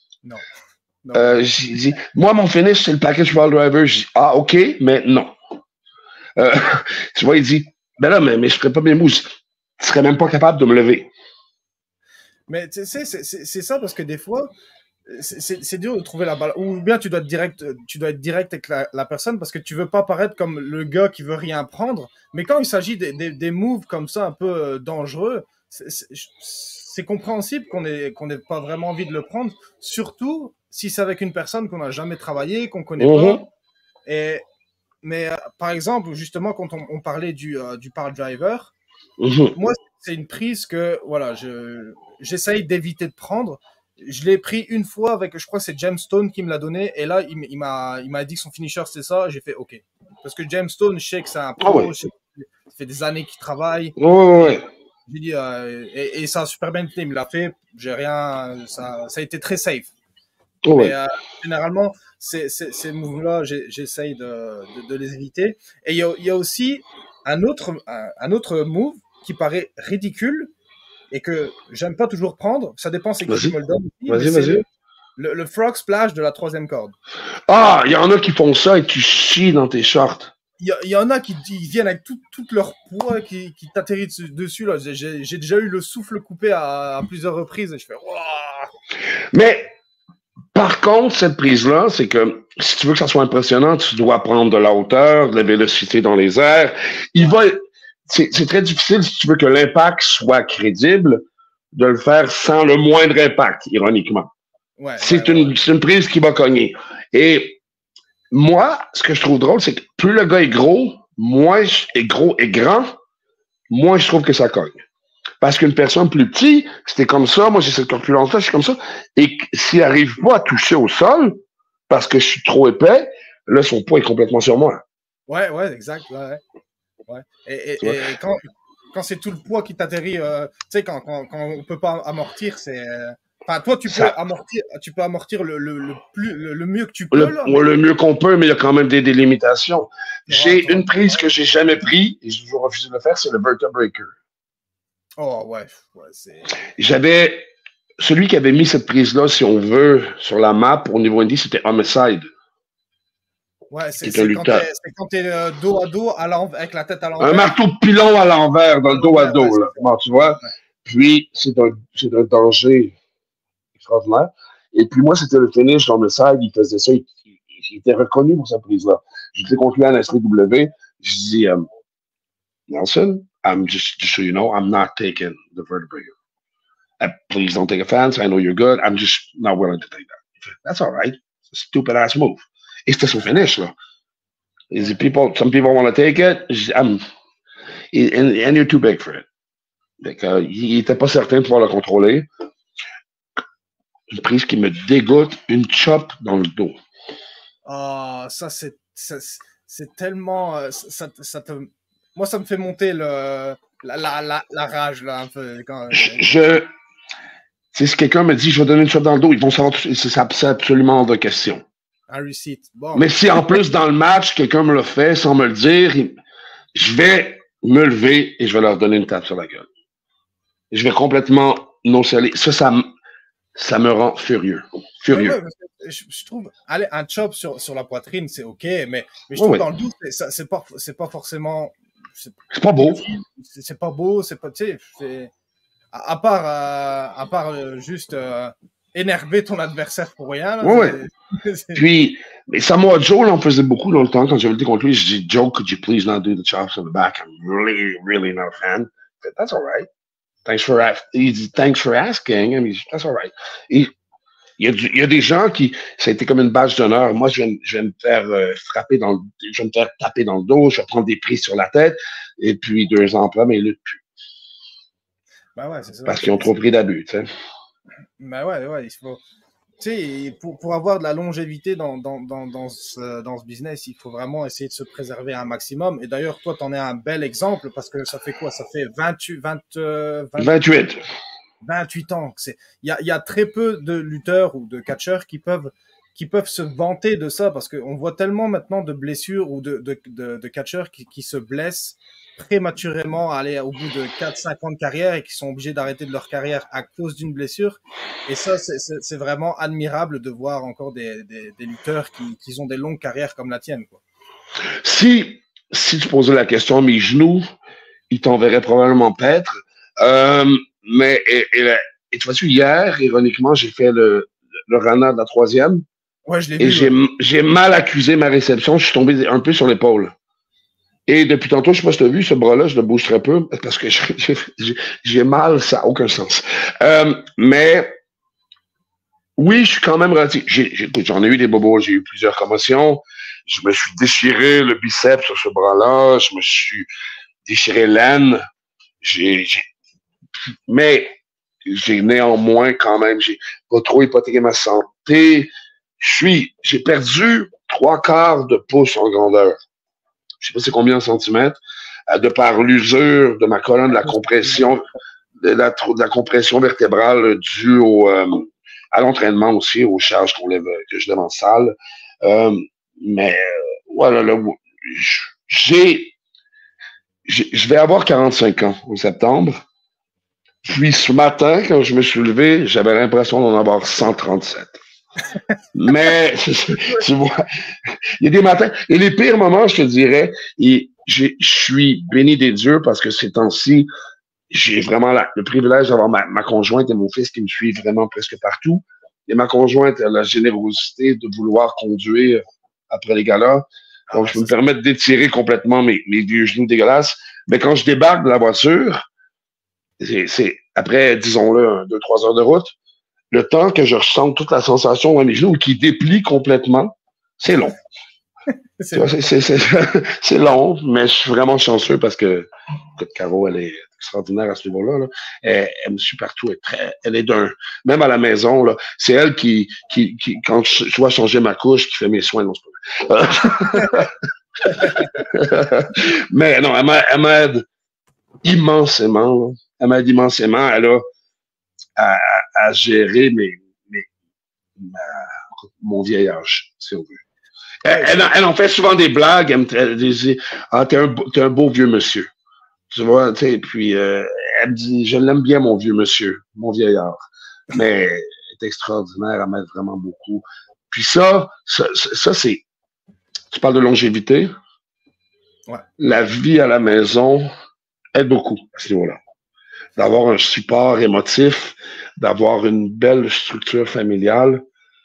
J'ai dit, moi, mon finish, c'est le package Paul Driver. J'ai dit, ah, OK, mais non. Tu vois, il dit, ben là, mais je ferais pas mes moves. Tu serais même pas capable de me lever. Mais tu sais, c'est ça, parce que des fois, c'est dur de trouver la balle. Ou bien tu dois être direct avec la personne parce que tu veux pas paraître comme le gars qui veut rien prendre. Mais quand il s'agit des moves comme ça, un peu dangereux, c'est compréhensible qu'on n'ait pas vraiment envie de le prendre. Surtout si c'est avec une personne qu'on n'a jamais travaillé, qu'on connaît pas. Mais par exemple, justement, quand on parlait du Power Driver, moi, c'est une prise que voilà, j'essaye d'éviter de prendre. Je l'ai pris une fois avec, je crois que c'est James Stone qui me l'a donné, et là, il m'a dit que son finisher c'était ça. J'ai fait OK, parce que James Stone, je sais que c'est un pro, Ça fait des années qu'il travaille. Ouais. J'ai dit, et ça a super bien été, il me l'a fait. J'ai rien, ça a été très safe. Ouais. Mais généralement, ces moves-là, j'essaye de les éviter. Et il y a aussi un autre move qui paraît ridicule et que j'aime pas toujours prendre. Ça dépend c'est qui me le donne aussi, mais c'est le frog splash de la 3e corde. Ah, il y en a qui font ça et tu chies dans tes shorts. Il y en a qui viennent avec tout leur poids qui t'atterrit dessus. Là. J'ai déjà eu le souffle coupé à plusieurs reprises et je fais wow! Mais par contre, cette prise-là, c'est que si tu veux que ça soit impressionnant, tu dois prendre de la hauteur, de la vélocité dans les airs. C'est très difficile si tu veux que l'impact soit crédible de le faire sans le moindre impact, ironiquement. C'est une prise qui va cogner. Et moi, ce que je trouve drôle, c'est que plus le gars est gros, moins est gros et grand, moins je trouve que ça cogne. Parce qu'une personne plus petite, c'était comme ça, moi j'ai cette corpulence-là, je suis comme ça, et s'il n'arrive pas à toucher au sol, parce que je suis trop épais, là, son poids est complètement sur moi. Ouais, exact. Ouais. Et quand c'est tout le poids qui t'atterrit, tu sais, quand on peut pas amortir, c'est... Enfin, toi, tu peux amortir le mieux que tu peux. Le mieux qu'on peut, mais il y a quand même des limitations. J'ai une prise que j'ai jamais prise, et j'ai toujours refusé de le faire, c'est le vertebreaker. Oh, ouais J'avais... Celui qui avait mis cette prise-là, si on veut, sur la map, au niveau indie, c'était Homicide. Ouais, c'est quand t'es dos à dos, avec la tête à l'envers. Un marteau de pilon à l'envers, dans le dos à dos, là. Bon, tu vois? Ouais. Puis, c'est un danger extraordinaire. Et puis, moi, c'était le finish d'Homicide. Il faisait ça. Il était reconnu pour cette prise-là. J'étais contre lui à la SPW. Je dis, Nelson, just so you know, I'm not taking the vertebrae. Please don't take offense. I know you're good. I'm just not willing to take that. That's all right. It's a stupid ass move. Et c'était son finish, là. Il dit, some people want to take it. And you're too big for it. Donc, il n'était pas certain de pouvoir le contrôler. Une prise qui me dégoûte, une chop dans le dos. Ah, ça, c'est tellement... Moi, ça me fait monter la rage, là, un peu. Si quelqu'un me dit, je vais donner une chop dans le dos, ils vont savoir, c'est absolument hors de question. Un receipt. Bon. Mais si en plus, dans le match, quelqu'un me le fait sans me le dire, je vais me lever et je vais leur donner une tape sur la gueule. Je vais complètement nonchaler. Ça me rend furieux. Ouais, je trouve, allez, un chop sur la poitrine, c'est OK, mais je trouve dans le dos, c'est pas forcément... C'est pas beau. C'est pas beau, c'est pas, tu sais, à part juste énerver ton adversaire pour rien. Là, ouais. Puis, mais Samoa Joe, là, on faisait beaucoup dans le temps, quand j'avais été contre lui, je dis, Joe, could you please not do the chops in the back? I'm really, really not a fan. Said, that's all right. Thanks for asking. I mean, that's all right. Et il y a des gens qui, ça a été comme une badge d'honneur. Moi, je vais me faire frapper je vais me faire taper dans le dos, je vais prendre des prises sur la tête, et puis 2 ans après, mais ils luttent plus. Ben ouais, c'est ça. Parce qu'ils ont trop pris d'abus, tu sais. Ben ouais, il faut... Tu sais, pour avoir de la longévité dans ce business, il faut vraiment essayer de se préserver un maximum. Et d'ailleurs, toi, t'en es un bel exemple, parce que ça fait quoi? Ça fait 28 ans. Il y a très peu de lutteurs ou de catcheurs qui peuvent se vanter de ça, parce qu'on voit tellement maintenant de blessures ou de catcheurs qui se blessent prématurément au bout de 4-5 ans de carrière et qui sont obligés d'arrêter de leur carrière à cause d'une blessure. Et ça, c'est vraiment admirable de voir encore des lutteurs qui ont des longues carrières comme la tienne, quoi. Si tu posais la question, mes genoux, ils t'enverraient probablement paître. Mais et tu vois-tu, hier, ironiquement, j'ai fait le Rana de la 3e. Ouais, je l'ai vu. Et j'ai mal accusé ma réception. Je suis tombé un peu sur l'épaule. Et depuis tantôt, je sais pas si tu as vu, ce bras-là, je le bouge très peu parce que j'ai mal, ça n'a aucun sens. Mais oui, je suis quand même relatif. J'en ai eu des bobos, j'ai eu plusieurs commotions. Je me suis déchiré le biceps sur ce bras-là. Je me suis déchiré l'aine. Mais j'ai néanmoins quand même, j'ai pas trop hypothéqué ma santé. J'ai perdu 3/4 de pouce en grandeur. Je sais pas c'est combien en centimètres. de par l'usure de ma colonne, de la compression, de la compression vertébrale due à l'entraînement aussi, aux charges que je lève en salle. Mais voilà, là, je vais avoir 45 ans en septembre. Puis ce matin, quand je me suis levé, j'avais l'impression d'en avoir 137. Mais tu vois, il y a des matins, et les pires moments, je te dirais, et je suis béni des dieux parce que ces temps-ci, j'ai vraiment le privilège d'avoir ma conjointe et mon fils qui me suivent vraiment presque partout. Et ma conjointe a la générosité de vouloir conduire après les galas. Donc, je peux me permettre d'étirer complètement mes vieux genoux dégueulasses. Mais quand je débarque de la voiture, c'est après, disons-le, 2-3 heures de route, le temps que je ressente toute la sensation dans mes genoux qui déplient complètement, c'est long. C'est long, mais je suis vraiment chanceux parce que Caro, elle est extraordinaire à ce niveau-là. Là. Elle me suit partout. Elle est même à la maison, là, c'est elle qui, quand je dois changer ma couche, qui fait mes soins. Non, c'est pas mais non, elle m'aide immensément. Là. Elle m'aide immensément. Elle a à gérer mon vieillage, si on veut. Elle en fait souvent des blagues. Elle me dit ah, t'es un beau vieux monsieur. Tu vois, tu sais, puis elle me dit je l'aime bien, mon vieux monsieur, mon vieillard. Mais elle est extraordinaire, elle m'aide vraiment beaucoup. Puis ça c'est. Tu parles de longévité. Ouais. La vie à la maison aide beaucoup à ce niveau-là. D'avoir un support émotif, d'avoir une belle structure familiale.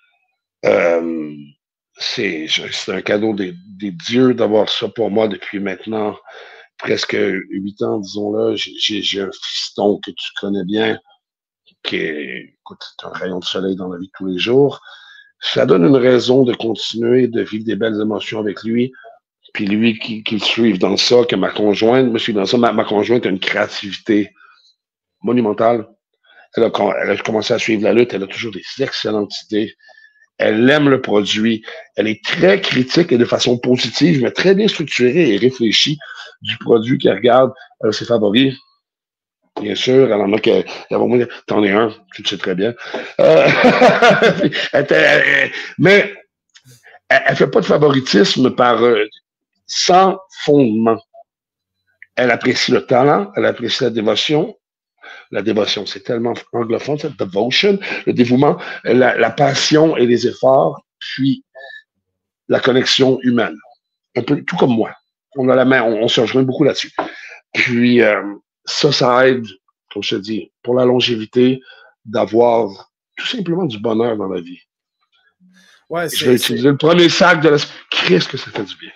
C'est un cadeau des dieux d'avoir ça pour moi depuis maintenant presque 8 ans, disons-le. J'ai un fiston que tu connais bien, qui est un rayon de soleil dans la vie de tous les jours. Ça donne une raison de continuer de vivre des belles émotions avec lui. Puis lui qui le suive dans ça, que ma conjointe me suit dans ça. Ma conjointe a une créativité monumentale. Elle a commencé à suivre la lutte. Elle a toujours des excellentes idées. Elle aime le produit. Elle est très critique et de façon positive, mais très bien structurée et réfléchie du produit qu'elle regarde. Elle a ses favoris. Bien sûr, elle en a que. T'en es un, tu le sais très bien. Mais elle fait pas de favoritisme sans fondement. Elle apprécie le talent, elle apprécie la dévotion. La dévotion, c'est tellement anglophone, cette devotion, le dévouement, la passion et les efforts, puis la connexion humaine. Un peu tout comme moi. On a la main, on se rejoint beaucoup là-dessus. Puis ça aide, comme je te dis, pour la longévité, d'avoir tout simplement du bonheur dans la vie. Ouais, je vais utiliser le premier sac de la... Qu'est-ce que ça fait du bien?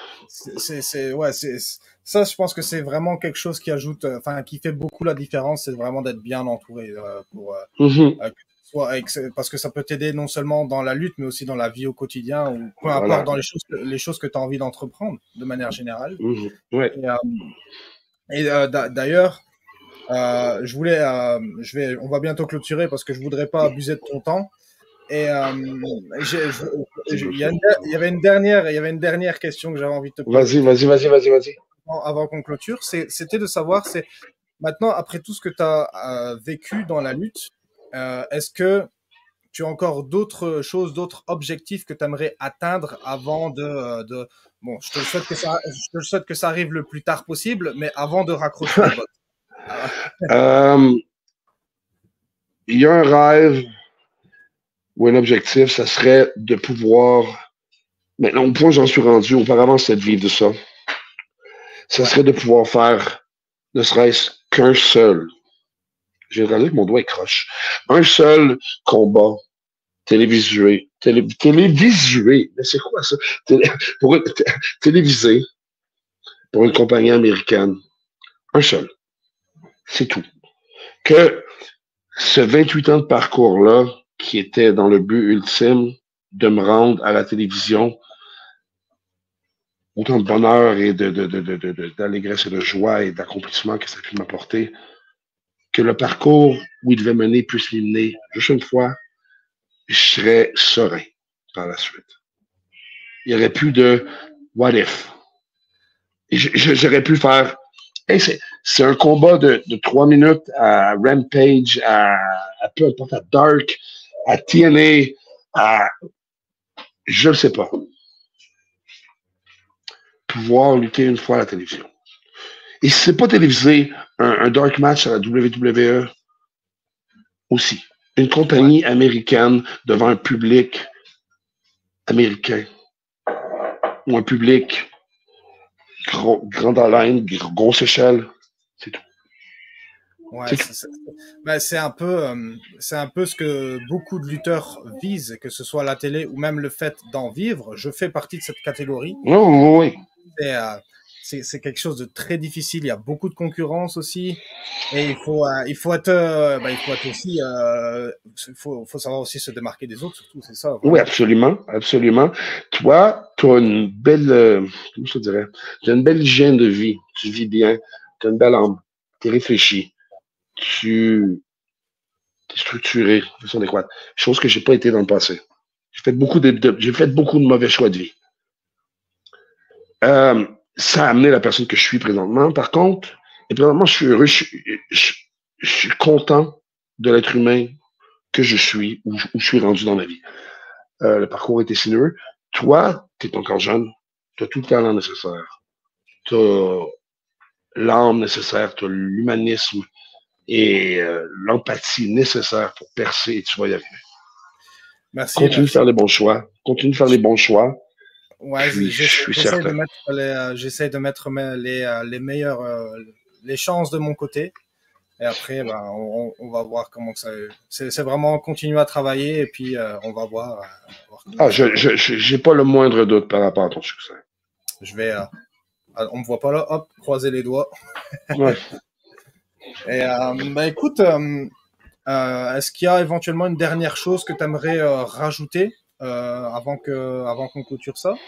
Ça, je pense que c'est vraiment quelque chose qui ajoute, qui fait beaucoup la différence, c'est vraiment d'être bien entouré parce que ça peut t'aider non seulement dans la lutte, mais aussi dans la vie au quotidien ou peu importe dans les choses que tu as envie d'entreprendre de manière générale. Ouais. D'ailleurs, on va bientôt clôturer parce que je voudrais pas abuser de ton temps. Et il y avait une dernière question que j'avais envie de te poser. Vas-y. Avant qu'on clôture, c'était de savoir, maintenant, après tout ce que tu as vécu dans la lutte, est-ce que tu as encore d'autres choses, d'autres objectifs que tu aimerais atteindre avant bon, je te souhaite que ça arrive le plus tard possible, mais avant de raccrocher les bottes. Il y a un rêve ou un objectif, ça serait de pouvoir, maintenant au point où j'en suis rendu, auparavant c'était de vivre de ça, serait de pouvoir faire ne serait-ce qu'un seul, j'ai réalisé que mon doigt est croche, un seul combat télévisué, mais c'est quoi ça? Télévisé pour une compagnie américaine, un seul, c'est tout. Que ce 28 ans de parcours-là, qui était dans le but ultime de me rendre à la télévision, autant de bonheur et d'allégresse et de joie et d'accomplissement que ça a pu m'apporter, que le parcours où il devait mener puisse m'y mener juste une fois, je serais serein par la suite. Il n'y aurait plus de what if. J'aurais pu faire Hey, c'est un combat de 3 minutes à Rampage, à peu importe, à Dark, à TNA, à je ne sais pas. Pouvoir lutter une fois à la télévision. Et si c'est pas télévisé, un dark match à la WWE aussi. Une compagnie américaine devant un public américain ou un public grande haleine, grosse échelle, c'est tout. Ouais, c'est un peu ce que beaucoup de lutteurs visent, que ce soit à la télé ou même le fait d'en vivre. Je fais partie de cette catégorie. Oh, oui. C'est quelque chose de très difficile. Il y a beaucoup de concurrence aussi, et il faut être aussi, faut savoir aussi se démarquer des autres, surtout, c'est ça. Vraiment. Oui, absolument, absolument. Toi, tu as une belle, comment je dirais, tu as une belle hygiène de vie. Tu vis bien, tu as une belle âme, tu es réfléchi, tu es structuré de façon adéquate. Chose que j'ai pas été dans le passé. J'ai fait beaucoup de mauvais choix de vie. Ça a amené la personne que je suis présentement. Par contre, et présentement, je suis heureux, je suis content de l'être humain que je suis, où je suis rendu dans ma vie. Le parcours était sinueux. Toi, tu es encore jeune, tu as tout le talent nécessaire. Tu as l'âme nécessaire, tu as l'humanisme et l'empathie nécessaire pour percer et tu vas y arriver. Merci. Continue de faire les bons choix. Continue de faire les bons choix. Ouais, je suis certain. J'essaie de mettre les meilleures, les chances de mon côté. Et après, on va voir comment ça. C'est vraiment continuer à travailler et puis on va voir. J'ai pas le moindre doute par rapport à ton succès. Je vais. On me voit pas là. Hop, croiser les doigts. Ouais. Et écoute, est-ce qu'il y a éventuellement une dernière chose que tu aimerais rajouter avant qu'on clôture ça?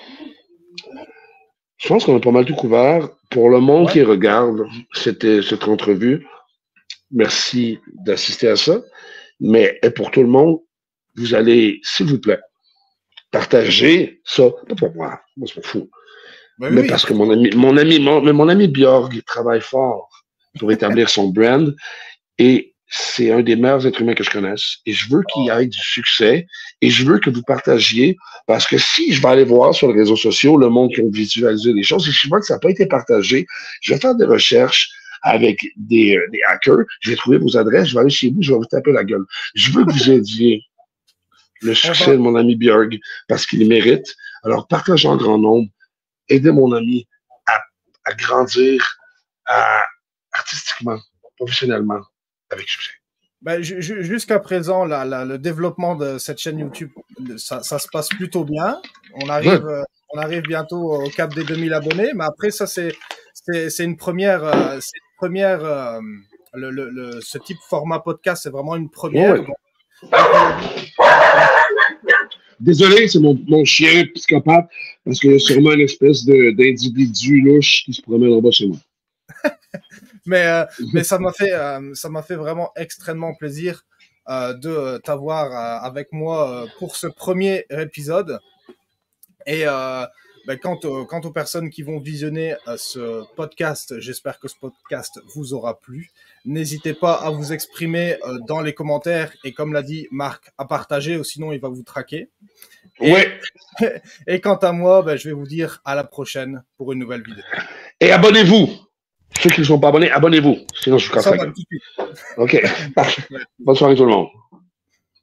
Je pense qu'on a pas mal tout couvert. Pour le monde qui regarde cette entrevue, merci d'assister à ça. Mais pour tout le monde, vous allez, s'il vous plaît, partager ça. Pas pour moi je m'en fous. Mais parce que mon ami Björg travaille fort pour établir son brand et c'est un des meilleurs êtres humains que je connaisse. Et je veux qu'il ait du succès et je veux que vous partagiez parce que si je vais aller voir sur les réseaux sociaux le monde qui ont visualisé les choses et si je vois que ça n'a pas été partagé, je vais faire des recherches avec des hackers, je vais trouver vos adresses, je vais aller chez vous, je vais vous taper la gueule. Je veux que vous aidiez le succès de mon ami Björg parce qu'il mérite. Alors, partagez en grand nombre. Aidez mon ami à grandir artistiquement, professionnellement, avec succès. Jusqu'à présent, le développement de cette chaîne YouTube, ça se passe plutôt bien. On arrive bientôt au cap des 2000 abonnés, mais après, ça, c'est une première. Ce type format podcast, c'est vraiment une première. Désolé, c'est mon chien psychopathe, parce qu'il y a sûrement une espèce d'individu louche qui se promène en bas chez moi. mais ça m'a fait vraiment extrêmement plaisir de t'avoir avec moi pour ce premier épisode. Et quant aux personnes qui vont visionner ce podcast, j'espère que ce podcast vous aura plu. N'hésitez pas à vous exprimer dans les commentaires et comme l'a dit Marc, à partager ou sinon il va vous traquer. Et quant à moi, je vais vous dire à la prochaine pour une nouvelle vidéo. Et abonnez-vous. Ceux qui ne sont pas abonnés, abonnez-vous. Sinon, je vous casse la gueule. OK. Bonne soirée tout le monde.